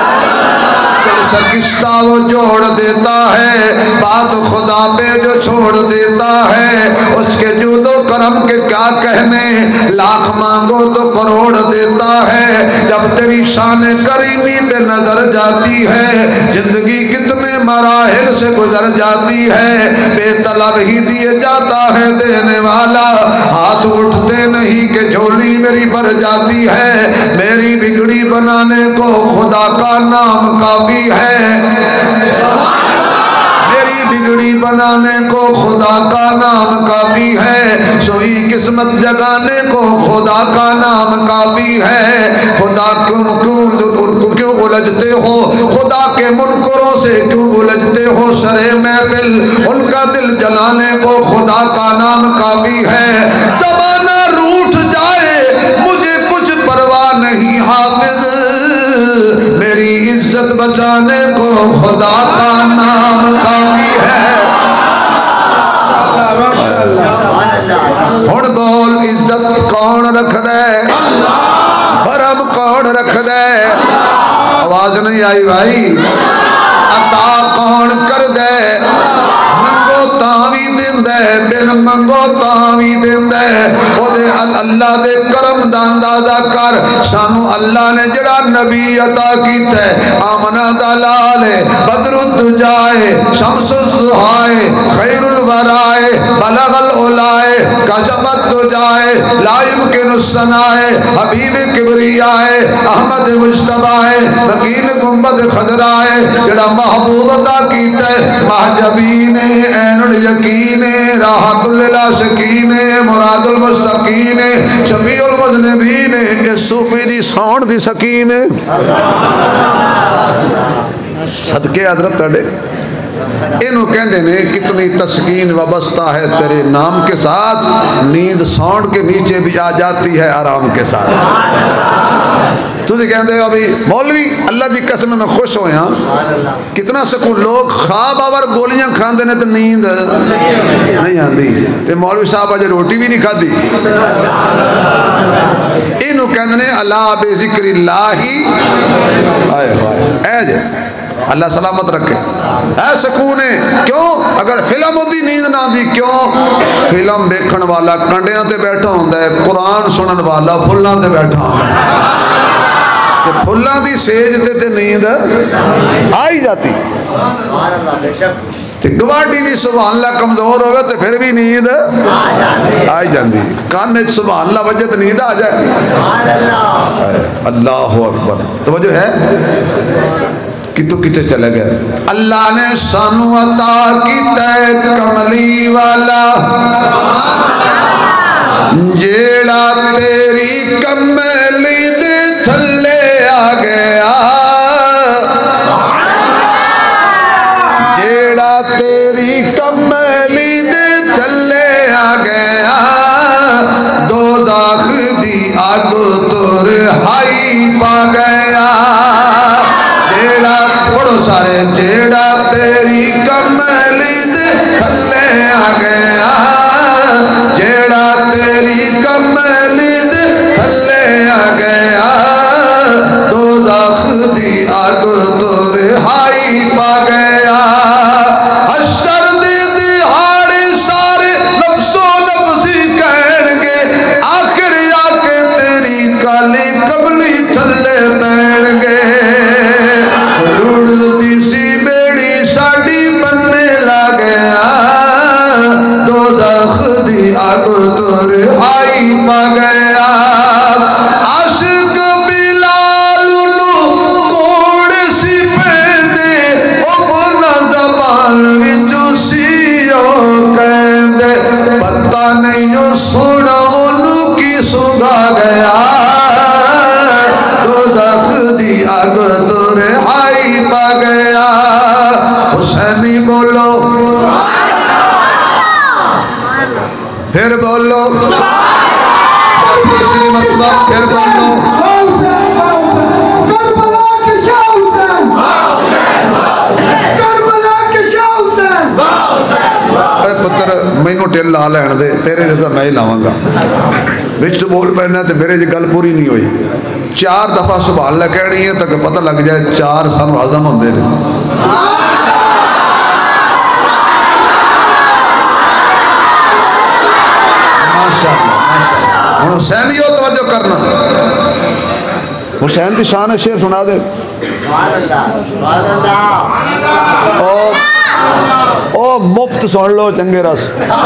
किस्सा वो जोड़ देता है बात खुदा पे जो छोड़ देता है उसके जूदो करम के क्या कहने लाख मांगो तो करोड़ देता है जब तेरी शान करीमी पे नजर जाती है जिंदगी कितने मराहिल से गुजर जाती है बेतलब ही दिए जाता है देने वाला हाथ उठते नहीं कि झोली मेरी भर जाती है मेरी बिगड़ी बनाने को खुदा का नाम काफी है मेरी बिगड़ी बनाने को खुदा का नाम काफी है सोई किस्मत जगाने को खुदा का नाम काफी है खुदा क्यों क्यों क्यों उलझते हो खुदा के मुनकरों से क्यों उलझते हो सरे महफिल उनका दिल जलाने को खुदा का नाम काफी है जमाना रूठ जाए मुझे कुछ परवाह नहीं हाफिज मेरी इज्जत बचाने को खुदा का नाम काफी है। हुण बोल इज्जत कौन रख दे भरम कौन रख दे आवाज नहीं आई भाई अता कौन कर दे मंगो तावी देंदा बिन मंगो तावी देंदा ओदे अल्लाह दे करम दा अंदाजा कर सानू अल्लाह ने जड़ा नबी अता कीता आमना दा लाल बदरुद्दीन दुजाए शम्सुज़्ज़ुहाए खैरुल वराए बलगल उलाए कशफत दुजाए ला युमकिनुस्सनाए हबीब किबरियाए अहमद मुज्तबाए मकीन गुंबद खजराए जड़ा महबूब अता कीता महजबीन ऐनुल यकीन राहतुल लिल आशिकीन मुरादुल मुस्तकीन शफीउल मुज़निबीन इस सूफी दी सौण दी सकीन सदके हजरत तड़े इनू कहते ने कितनी तस्कीन वाबस्ता है तेरे नाम के साथ, नींद सौण के नीचे भी आ जाती है आराम के साथ। तुझे कहते हो अभी मौलवी अल्लाह की कसम में खुश होया कितना सुकून, लोग ख्वाब आवर गोलियां खाते ने तो नींद नहीं आती, ते मौलवी साहब अज रोटी भी नहीं खाधी। इनू कहते ने अला बेज़िक्रिल्लाही आए हाय ए अल्लाह सलामत रखे ऐ सुकून है। क्यों? अगर फिल्म होती नींद ना आती, क्यों? फिल्म देखने वाला कंडियां ते बैठा होंदा है, कुरान सुनने वाला फुल्लां ते बैठा होंदा है, फुल्लां दी सेज ते, ते नींद आ ही जाती। गवाडी दी सुभान अल्लाह कमजोर होवे तो फिर भी नींद आ ही जाती, कान च सुभान अल्लाह वजे तो नींद आ जाए। अल्लाह अकबर। तवज्जो है कितों किते चले गए। अल्लाह ने सानू अता कीता कमली वाला जेड़ा तेरी कमली दे थल्ले आ गया, जेड़ा तेरी कमली दे थल्ले आ गया, दो दाख दी आग तो रिहाई पा गया। सारे जेड़ा तेरी कमली दे थल्ले आ गया, जेड़ा तेरी कमली दे थल्ले आ गया, दो दाख दी आग तो रिहाई पा गया। हशर दी दिहाड़ी सारे नफ्सो नफ्सी कहणगे, आखिर आके तेरी काली कमली थल्ले पैणगे। आग तो रिहाई पा गया। आशिक बिलाल नू कोड़ सी पैंदे, अपना ज़बान विचों सीओ कहंदे, पता नहीं ओ सोना ओनू की सुंघा गया, दोज़ख दी आग तो रिहाई पा गया। हुसैनी बोलो फिर बोलो, तीसरी मरतबा फिर बोलो। करबला के शाह हुसैन, करबला के शाह हुसैन। ए पुत्र मैनू टिल ला लैण दे, तेरे जैसा मैं ही लावांगा। विच बोल पैना तो मेरे जी गल पूरी नहीं हुई। चार दफा सुभान अल्लाह कहनी है तक पता लग जाए चार सानू हजम होंदे ने। हुसैनियो तवज्जो करना, हुसैन की शान शेर सुना दे। ओ, ओ मुफ्त सुन लो चंगे रस।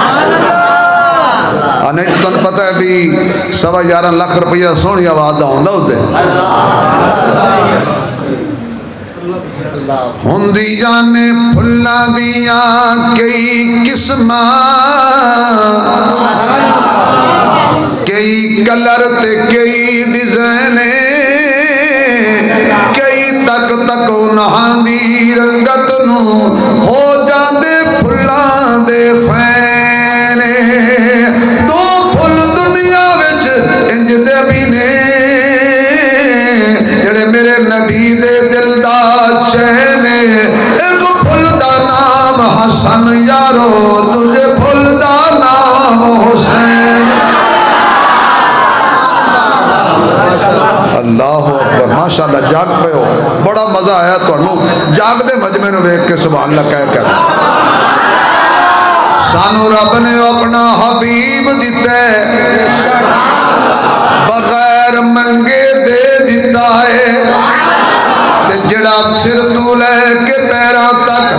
नहीं तो तुम पता है भी सवा ग्यारह लाख रुपया सोहनी आवाज का आंदा होता है। हुंदियां ने फुल्लां दियां कई किस्मां, कई कलर ते कई डिजाइन, कई तक तक उन्हां दी रंगत नू हो जांदे फुल्लां दे फैन। दो फुल दुनिया विच इंज दे भी ने, जेड़े मेरे नबी दे दिल दा चैन। एक फुल दा नाम हसन यारो, तुझे फुल दा नाम हुसैन। अल्लाह अकबर, माशाअल्लाह जाग पे हो, बड़ा मजा आया तुहानू जागदे मजमे नू वेख के सुभान अल्लाह कह कर। सानू रब ने अपना हबीब दिता है, बगैर मंगे दे दिता है, ते जड़ा सिर तू लैके पैरों तक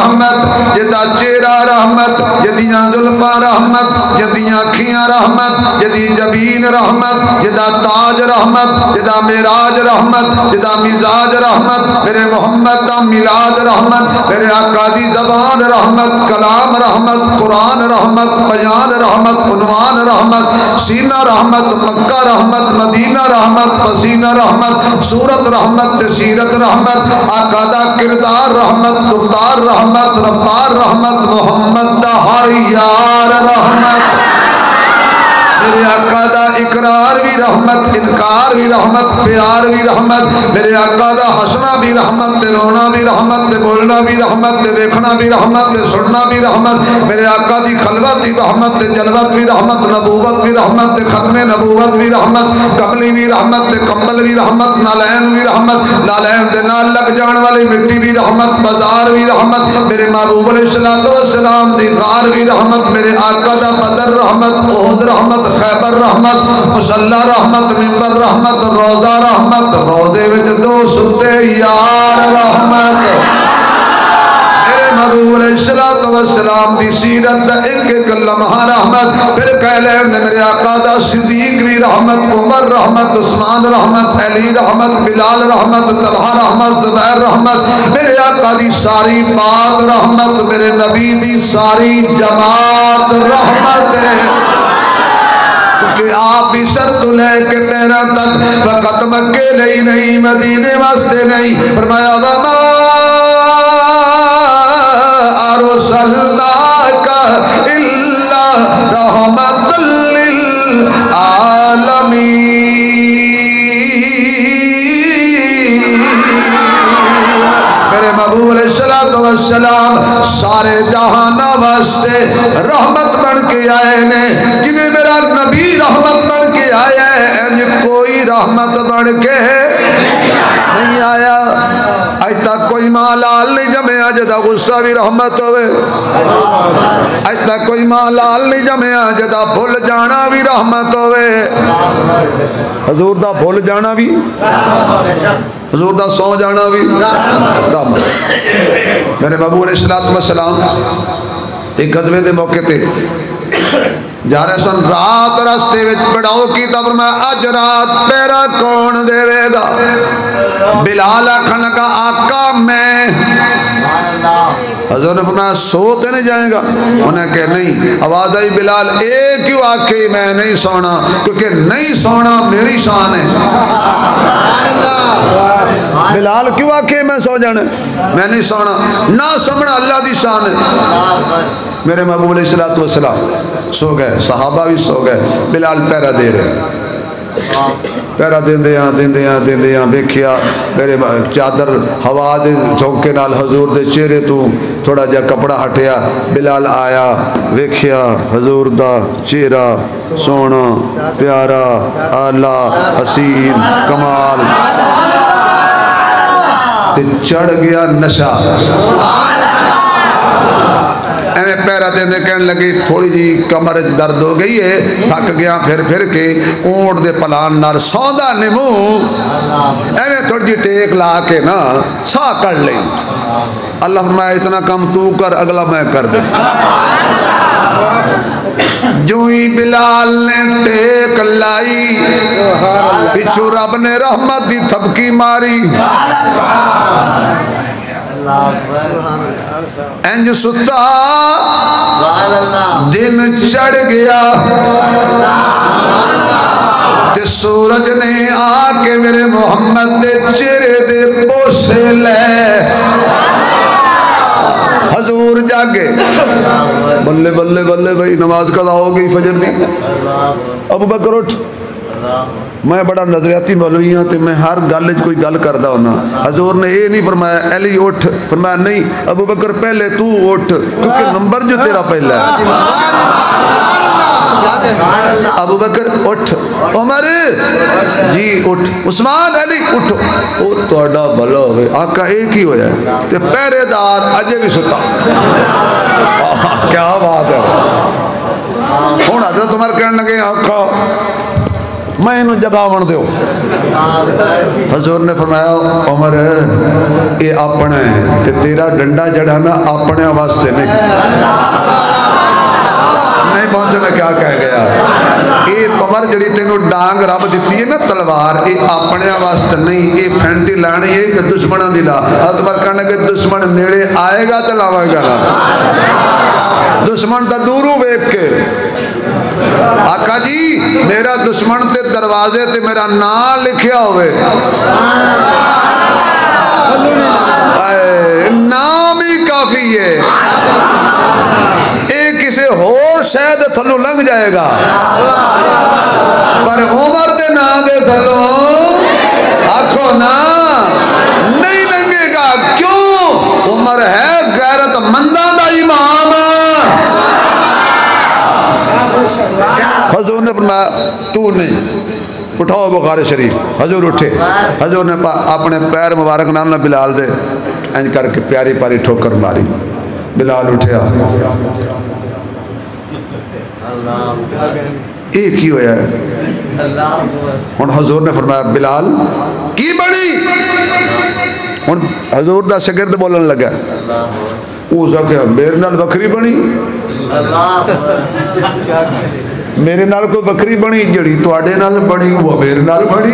रहमत, जिदा चेहरा रहमत, जदियां जुल्फा रहमत, जदियां अखियां रहमत, जदी जबीन रहमत, जिदा ताज रहमत, जिदा मेराज रहमत, जिदा मिजाज रहमत, मेरे मोहम्मद दा मिलाद रहमत, मेरे आका दी ज़बान रहमत, कलाम रहमत, कुरान रहमत, बयान रहमत, उन्वान रहमत, सीना रहमत, मक्का रहमत, मदीना रहमत, पसीना रहमत, सूरत रहमत, सीरत रहमत, आका दा किरदार रहमत, गुफ्तार रहमत, रफ्तार रहमत, मोहम्मद दा हर यार रहमत, मेरे आका दा इकरार भी रहमत, इनकार भी रहमत, प्यार भी रहमत, मेरे आका दा हंसना भी रहमत, ते रोना भी रहमत, ते बोलना भी रहमत, ते देखना भी रहमत, ते सुनना भी रहमत, मेरे आका दी खलवत भी रहमत, ते जलवत भी रहमत, नबूवत भी रहमत, ते खत्मे नबूवत भी रहमत, कमली भी रहमत, ते कम्बल भी रहमत, नालैन भी रहमत, नालैन दे नाल लग जाने वाली मिट्टी भी रहमत, बाजार भी रहमत, मेरे महबूब अलैहिस्सलातु वस्सलाम दी गार भी रहमत, मेरे आका दा बदर रहमत, ओहद रहमत, खैबर रहमत, मुसल्ला रहमत, मिंबर रहमत, रोजा रहमत, रोजे विच दो सुते यार रहमत, मेरे महबूब अलैहिस्सलातु वस्सलाम दी सीरत दा एक एक लम्हा रहमत, फिर कह लैन मेरे आका दा सिद्दीक भी रहमत, उमर रहमत, उस्मान रहमत, अली रहमत, बिलाल रहमत, तलहा रहमत, जुबैर रहमत, मेरे आका दी सारी बात रहमत, मेरे नबी दी सारी जमात रहमत है, क्योंकि आप भी सर तो लेके पैरा तक फकत मक्के नहीं नहीं मदीने वास्ते नहीं, फरमाया वमा अरसलनाका इल्ला रहमतल लिल आलमीन, मेरे महबूब अलैहिस्सलातु वस्सलाम सारे जहाना वास्ते रहमत बन के आए ने, जिन्हें मेरा नबी रहमत बन के आया है, कोई रहमत बन के नहीं आया। अज तक कोई मां लाल नहीं जमया जदा गुस्सा भी रहमत होवे, अज तक कोई मां लाल नहीं जमया जदा भुल जाना भी रहमत होवे, हजूर दा भुल जाना भी, हजूर दा सौ जाना भी रहमत। मेरे महबूब अलैहिस्सलातु वस्सलाम एक गज़वे दे मौके ते जा रहे सन, रात रास्ते विच पड़ाओ की तब मैं अज रात पहरा कौन देवेगा, बिलाल आखन लगा आका मैं, हज़रत ने फरमाया सो तो नहीं जाएगा, उन्हें कहा नहीं, आवाज आई बिलाल ए क्यों आके मैं नहीं सोना, क्योंकि नहीं सोना मेरी शान है, बिलाल क्यों आके मैं सो जाना, मैं नहीं सोना, ना सोना अल्लाह की शान है। मेरे महबूब अलैहिस्सलातु वस्सलाम सो गए, सहाबा भी सो गए, बिलाल पहरा दे रहे, पहरा देंदे देंदे देंदे वेख्या मेरे चादर हवा दे झोंके नाल हजूर दे चेहरे तो थोड़ा जा कपड़ा हटिया, बिलाल आया वेख्या हजूर दा चेहरा सोहना प्यारा आला हसीन कमाल, ते चढ़ गया नशा, एवं पैरा देंदे कहने लगे थोड़ी जी कमर दर्द हो गई है, थक गया फिर फिर के ऊंट दे पलान नाल सौंदा ने मुंह एवं थोड़ी जी टेक ला के ना साह कर ले, अल्लाह फरमाया इतना काम तू कर अगला मैं कर दे। जो ही बिलाल ने टेक लाई पिछू रब ने रहमत दी थपकी मारी, इंज सुता दिन चढ़ गया, ते सूरज ने आके मेरे मोहम्मद दे चेहरे दे बोसे ले, हजूर जागे, बल्ले बल्ले बल्ले भाई नमाज कदा हो गई फजर दी, अबू बकर उठ, मैं बड़ा नजरियाती मौलवी हाँ, तो मैं हर गल कोई गल करता होना, हजूर ने ये नहीं फरमाया अली उठ, फरमाया नहीं अबू बकर पहले तू उठ, क्योंकि नंबर जो तेरा पहला है, अबू बकर उठ, उमर जी उठ, उस्मान अली उठो, वो थोड़ा भला हो, आका एक ही होया ते पहरेदार अजे भी सुता, क्या बात है। हुण हजरत उमर कहने लगे आका मैं इनू जगावन दो। हजूर ने फरमाया उमर ये अपना है ते तेरा डंडा जड़ा ना अपने वास्ते नहीं नहीं पहुंचे। मैं क्या कह गया ये उमर जड़ी तेन डांग रब दी है ना तलवार ये अपने वास्ते नहीं ये फैंटी लानी है कि दुश्मनों की ला। उमर कहने के दुश्मन नेड़े आएगा तो लावागा ना दुश्मन तो दूरों वेख के आका जी मेरा दुश्मन ते दरवाजे ते मेरा नाम लिखिया होवे नाम ही काफी है ये किसी होर शायद थल्लों लंघ जाएगा पर उमर दे नाम दे थल्लों आखो ना नहीं लंघेगा। क्यों उमर है गैरत मंदा दा इमाम। हजूर ने फरमाया तू नहीं उठाओ बुखारी शरीफ। हजूर उठे हजूर ने अपने पैर मुबारक नाल बिलाल दे इंज करके प्यारी प्यारी ठोकर मारी। बिलाल उठया एक ही होया हुण। हजूर ने फरमाया बिलाल की बनी। हुण हजूर दा शागिर्द बोलन लगा उस आख्या मेरे नाल वखरी बनी मेरे नाल कोई वक्री बनी जड़ी तुहाडे नाल बनी वो मेरे नाल बनी।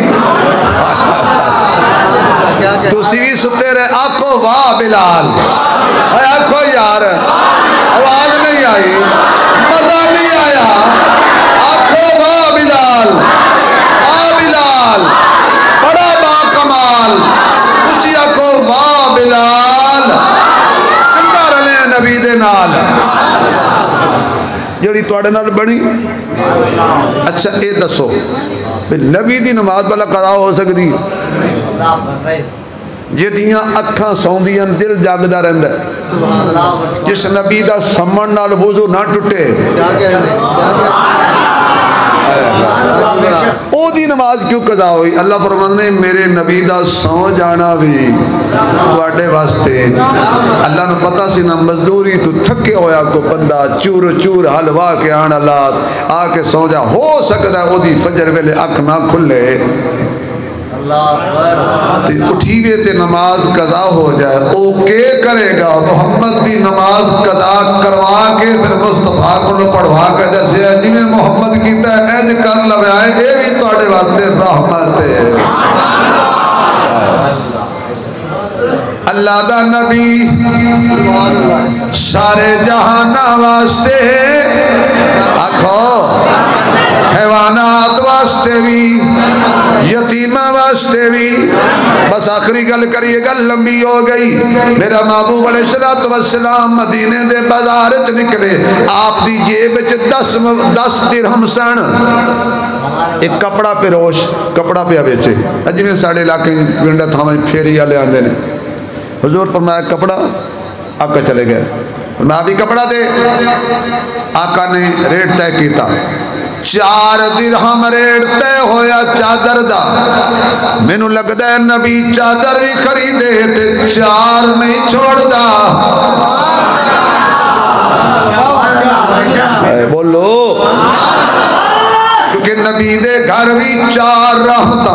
तुसी भी सुते रहे आखो वाह बिलाल आखो यार आवाज नहीं आई मजा नहीं आया आखो वाह बिलाल आ बिलाल बड़ा बाकमाल उची आखो वाह बिलाल चंगा रले नबी दे नाल जड़ी तुहाडे नाल बनी। अच्छा ये दसो नबी दी नमाज भला कदा हो सकती जिदियां अखां सौंदियां दिल जागदा रहिंदा जिस नबी दा समण नाल वुजू ना टुटे ओदी नमाज क्यों कदा हुई। अल्लाह फरमांदे ने मेरे नबी दा सौ जाना भी तुहाडे वास्ते। अल्लाह नूं पता सी ना मजदूरी तू थके होया को बंदा चूर चूर हलवा के आण हालात आके सौ जा हो सकदा ओदी फजर वेले अख ना खुले ते उठीवे ते नमाज कदा हो जाए ओ के करेगा। मोहम्मद दी नमाज कदा करवा के फिर मुस्तफा को पढ़वा के जैसे जिन्हें मोहम्मद कीता है इंज कर लवे ये भी तुहाडे वास्ते रहमत है। अल्लाह दा नबी सारे जहाना वास्ते आखो हैवानात वास्ते भी यतीमा वास्ते भी। बस आखिरी गल करिए गल लंबी हो गई। मेरा महबूब अलैहिस्सलातु वस्सलाम मदीने दे बाजार च निकले आप दी जेब च दस दस दिरहम सन। एक कपड़ा फिरोश कपड़ा पिया बेचे जिवें साडे इलाके पिंड थावां फेरी वाले आंदे ने। हुजूर फरमाया कपड़ा आका चले गए फरमाया भी कपड़ा दे। आका ने रेट तय किया चार दिरहम रेट तय होया चादर दा। मैनू लगदा है नबी चादर भी खरीदे ते चार नहीं छोड़दा। बोलो क्योंकि नबी दे घर भी चार रहमत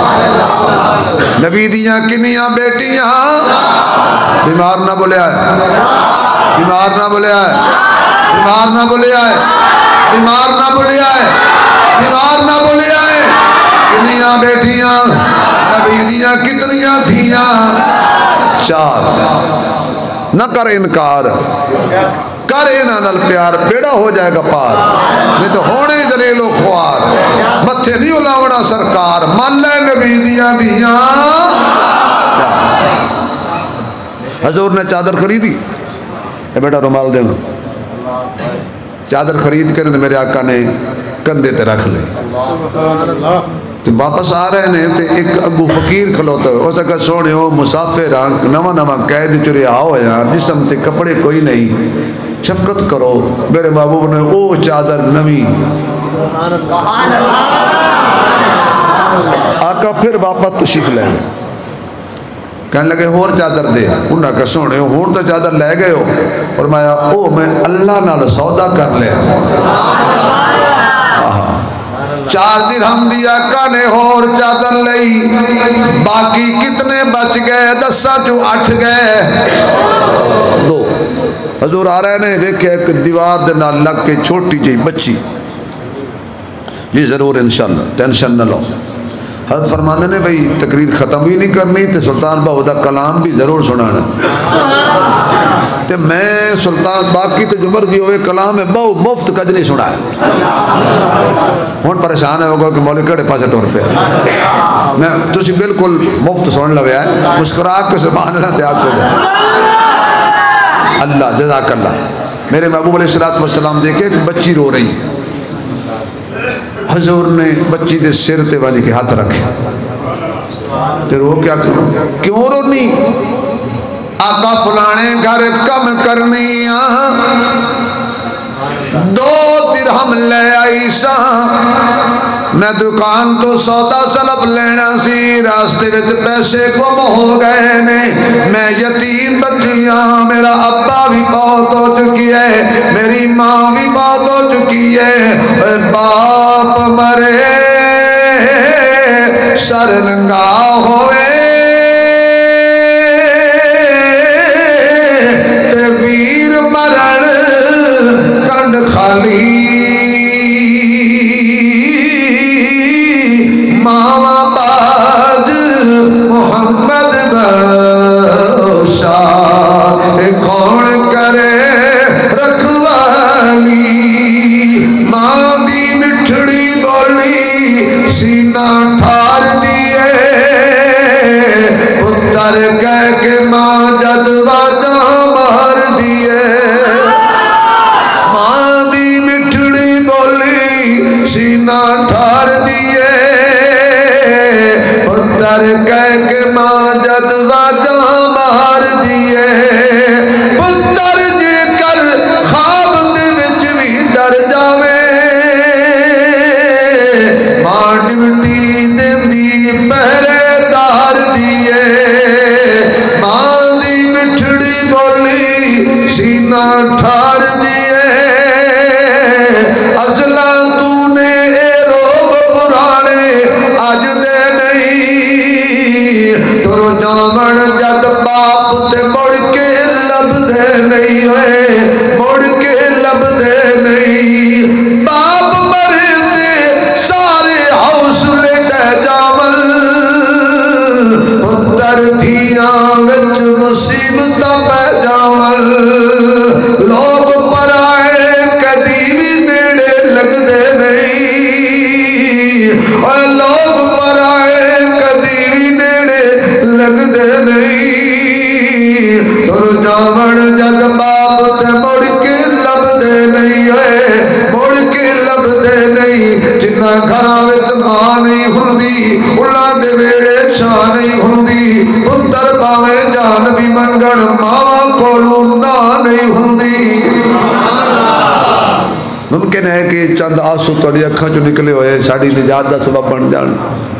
नबी दियां किनियां बेटियां बीमार ना बोलिया बीमार ना बोलिया बीमार ना बोलिया बीमार ना बोलिया बीमार ना बोलिया किनियां बेटियां नबी दियां कितनियां थियां चार। न कर इनकार कर इन्हां नाल प्यार बेड़ा हो जाएगा पार नहीं तो होने जलीलो ख्वार मत्थे नहीं लावना सरकार मान ले नबी दियां दियां। हजूर ने चादर खरीदी बेटा रुमाल देना चादर खरीद कर मेरे आका ने कंधे ते रख ले तो वापस आ रहे ने ते एक अगू फकीर खलोता हो सका सोने हो मुसाफिर नवा नवा कैद चुरिया होया जिसम ते कपड़े कोई नहीं शफकत करो। मेरे महबूब ने वो चादर नवी आका फिर वापस तशरीफ ले गए कहने लगे होर चादर दे उन्हें कहा सोने हूँ तो चादर लै गए हो और मैं ओ मैं अल्लाह नाल सौदा कर लिया चार दिरहम दी आका ने होर चादर लई, बाकी कितने बच गए? दसा चो अठ गए। दो हजूर आ रहे ने वेख्या एक दीवार दे नाल लग के छोटी जी बच्ची, जी जरूर इंशाअल्लाह टेंशन न लो। हज़रत फरमाते ने भाई तकरीर खत्म भी नहीं करनी तो सुल्तान बाहू का कलाम भी जरूर सुनाना। तो मैं सुल्तान बाकी तो जो मर्जी हो कलाम है बहु मुफ्त कज नहीं सुना हूँ परेशान होगा कि मौली कड़े पास टुर पे मैं तुम बिल्कुल मुफ्त सुन लवे है मुस्कुरा के सुभान अल्लाह त्याग को अल्लाह जज़ाकल्लाह। मेरे महबूब अलैहिस्सलातु वस्सलाम देखे कि बच्ची रो रही, हजूर ने बच्ची के सिर ते वाली के हाथ रखे, ते रो क्या क्यों रोनी? आका फलाने घर कम करनी दो दिरहम ले आई सा, मैं दुकान तो सौदा सलफ लेना सी, रास्ते में पैसे गुम हो गए ने, मैं यतीम बच्ची हाँ, मेरा अब्बा भी बहुत हो चुकी है, मेरी माँ भी बहुत हो चुकी है, बाप मरे सर नंगा होवे ते वीर मरण कंड खाली, मामा बाज मोहम्मद बशा कौन करे रखवाली, माँ दी मिठड़ी बोली सीना ठार दिए, पुत्र कह के माँ जद बाजा मार दिए, माँ दी मिठड़ी बोली सीना ठार दिए, पुत्र कह के माँ जद बाजा मार दिए, पुत्र जेकर खाब दे विच भी डर जावे, मां ड्यूटी देंदी पहरेदार दिए, मां दी मिठड़ी बोली सीना ठार दिए, अजला तूने रोग पुराने अज दे नहीं, तुर जावन जद बाप ते मुड़ के लभदे नहीं होए, मुड़ के लभदे नहीं, बाप मरे ते सारे हौसले डह जावन, पुत्र धियां विच मुसीबत पै जावन, लोग पराए कदी भी नेड़े लगदे नहीं, और लोग पराए कदी भी नेड़े लगदे नहीं, तुर जावन जद बाप ते मुड़ के लभदे नहीं है, मुड़ के लभदे नहीं, जिन्ना घरां विच मां नहीं हुंदी उन्हां दे वेड़े छां नहीं हुंदी, पुत्र भावें जान भी मंगण मावां कोलों ना नहीं हुंदी। मुमकिन है कि चंद आंसू तुहाडी अखां चों निकले होए साडी निजात दा सबब बन जाण।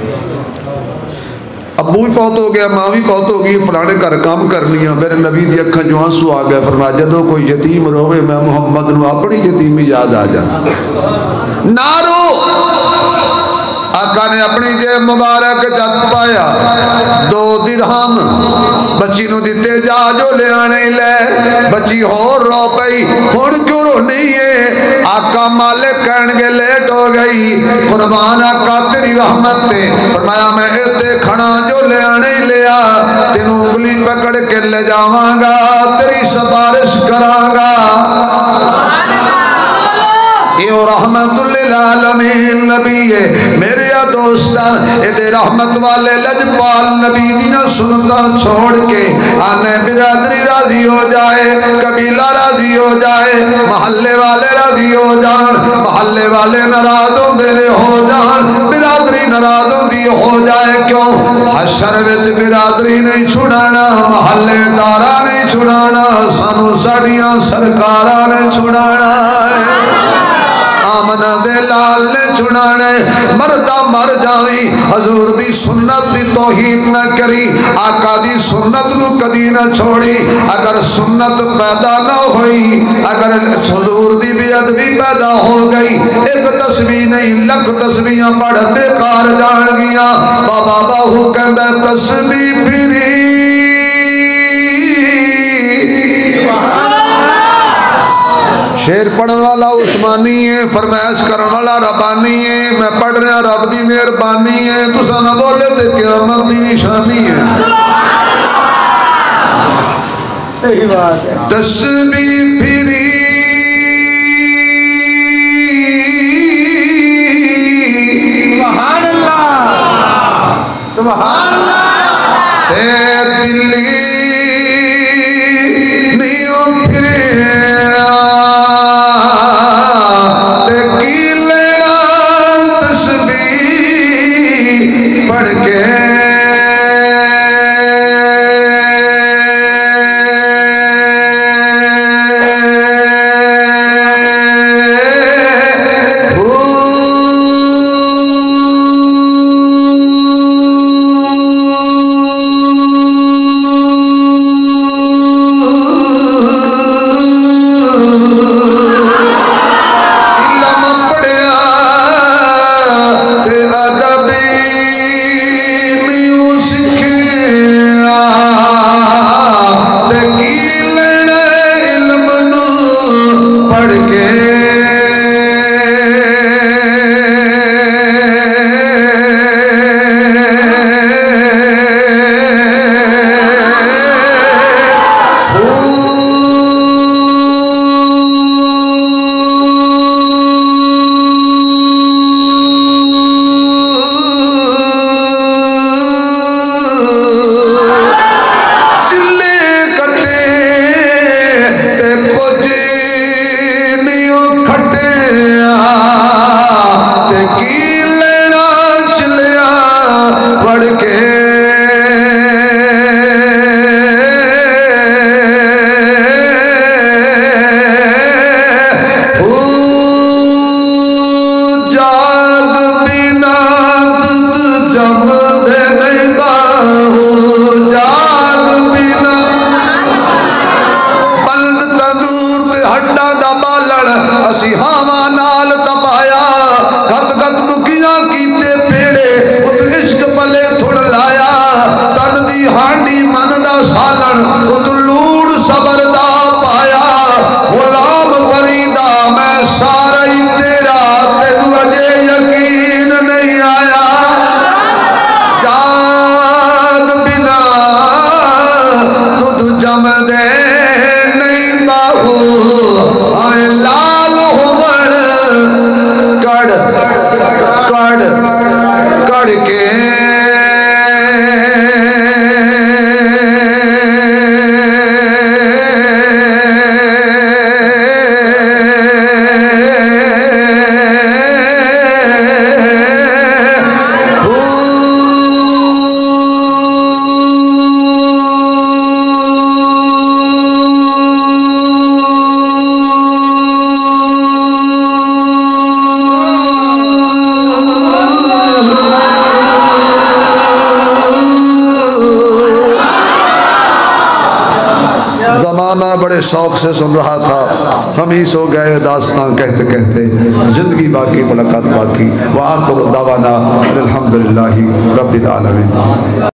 अबू भी फौत हो गया, माँ भी फौत हो गई, फलाने घर काम करनी है, मेरे नबी दी अखां चों आंसू आ गया, फरमाया जदों कोई यतीम रोवे मैं मुहम्मद नूं अपनी यतीमी याद आ जाती, ना रो। आका ने अपनी जेब मुबारक चक पाया, दो दिरहम बच्ची नूं दिते जा जो ले आने ले, बच्ची होर रो पई, हुण क्यों रोनी है? आका मालिक कहणगे लेट हो गई, कुर्बान आका तेरी रहमत ते, फरमाया मैं इत्थे खड़ा जो ले आने लिया, तेनू उंगली पकड़ के ले जावांगा, तेरी सिफारिश करांगा, यो रहमतुल लिल आलमीन नबी है मेरे दोस्ता, एडे रहमत वाले लजपाल नबी दियां सुन्नतां छोड़ के आने बिरादरी राजी हो जाए, कबीला राजी हो जाए, महल्ले वाले राजी हो जान, महल्ले वाले नाराज होंदे ने हो जान, बिरादरी नाराज होंदी हो जाए, क्यों? हशर विच बिरादरी नहीं छुड़ाना, महल्लेदारा नहीं छुड़ाना, सानू साड़ियां सरकारां ने छुड़ाना, आमना दे लाल ने छुड़ाने, मरदा मर जावी, हजूर दी सुन्नत दी तौहीन न करी, आका दी सुन्नत नू कदी न छोड़ी, अगर सुन्नत पैदा न हुई, अगर हजूर दी बेअदबी पैदा हो गई, एक तस्वीर नहीं लख तस्बीहां पढ़ बेकार जान गया। बाबा बाहू कहंदा तस्बीह फिरी शेर पढ़ने वाला उस्मानी है, फरमाइश करने वाला रबानी है। मैं पढ़ रहा रब की मेहरबानी है, तुसा ना बोले तो क़यामत की निशानी है। सही बात है। तस्बीह फिरी सुभान अल्लाह सुभान अल्लाह। ते दिल्ली नहीं फिरे ते की लेना तस्बीह पढ़ के। जमाना बड़े शौक से सुन रहा था, हम ही सो गए दास्तां कहते कहते, जिंदगी बाकी मुलाकात बाकी। व आखिर दावाना अल्हम्दुलिल्लाहि रब्बिल आलमीन।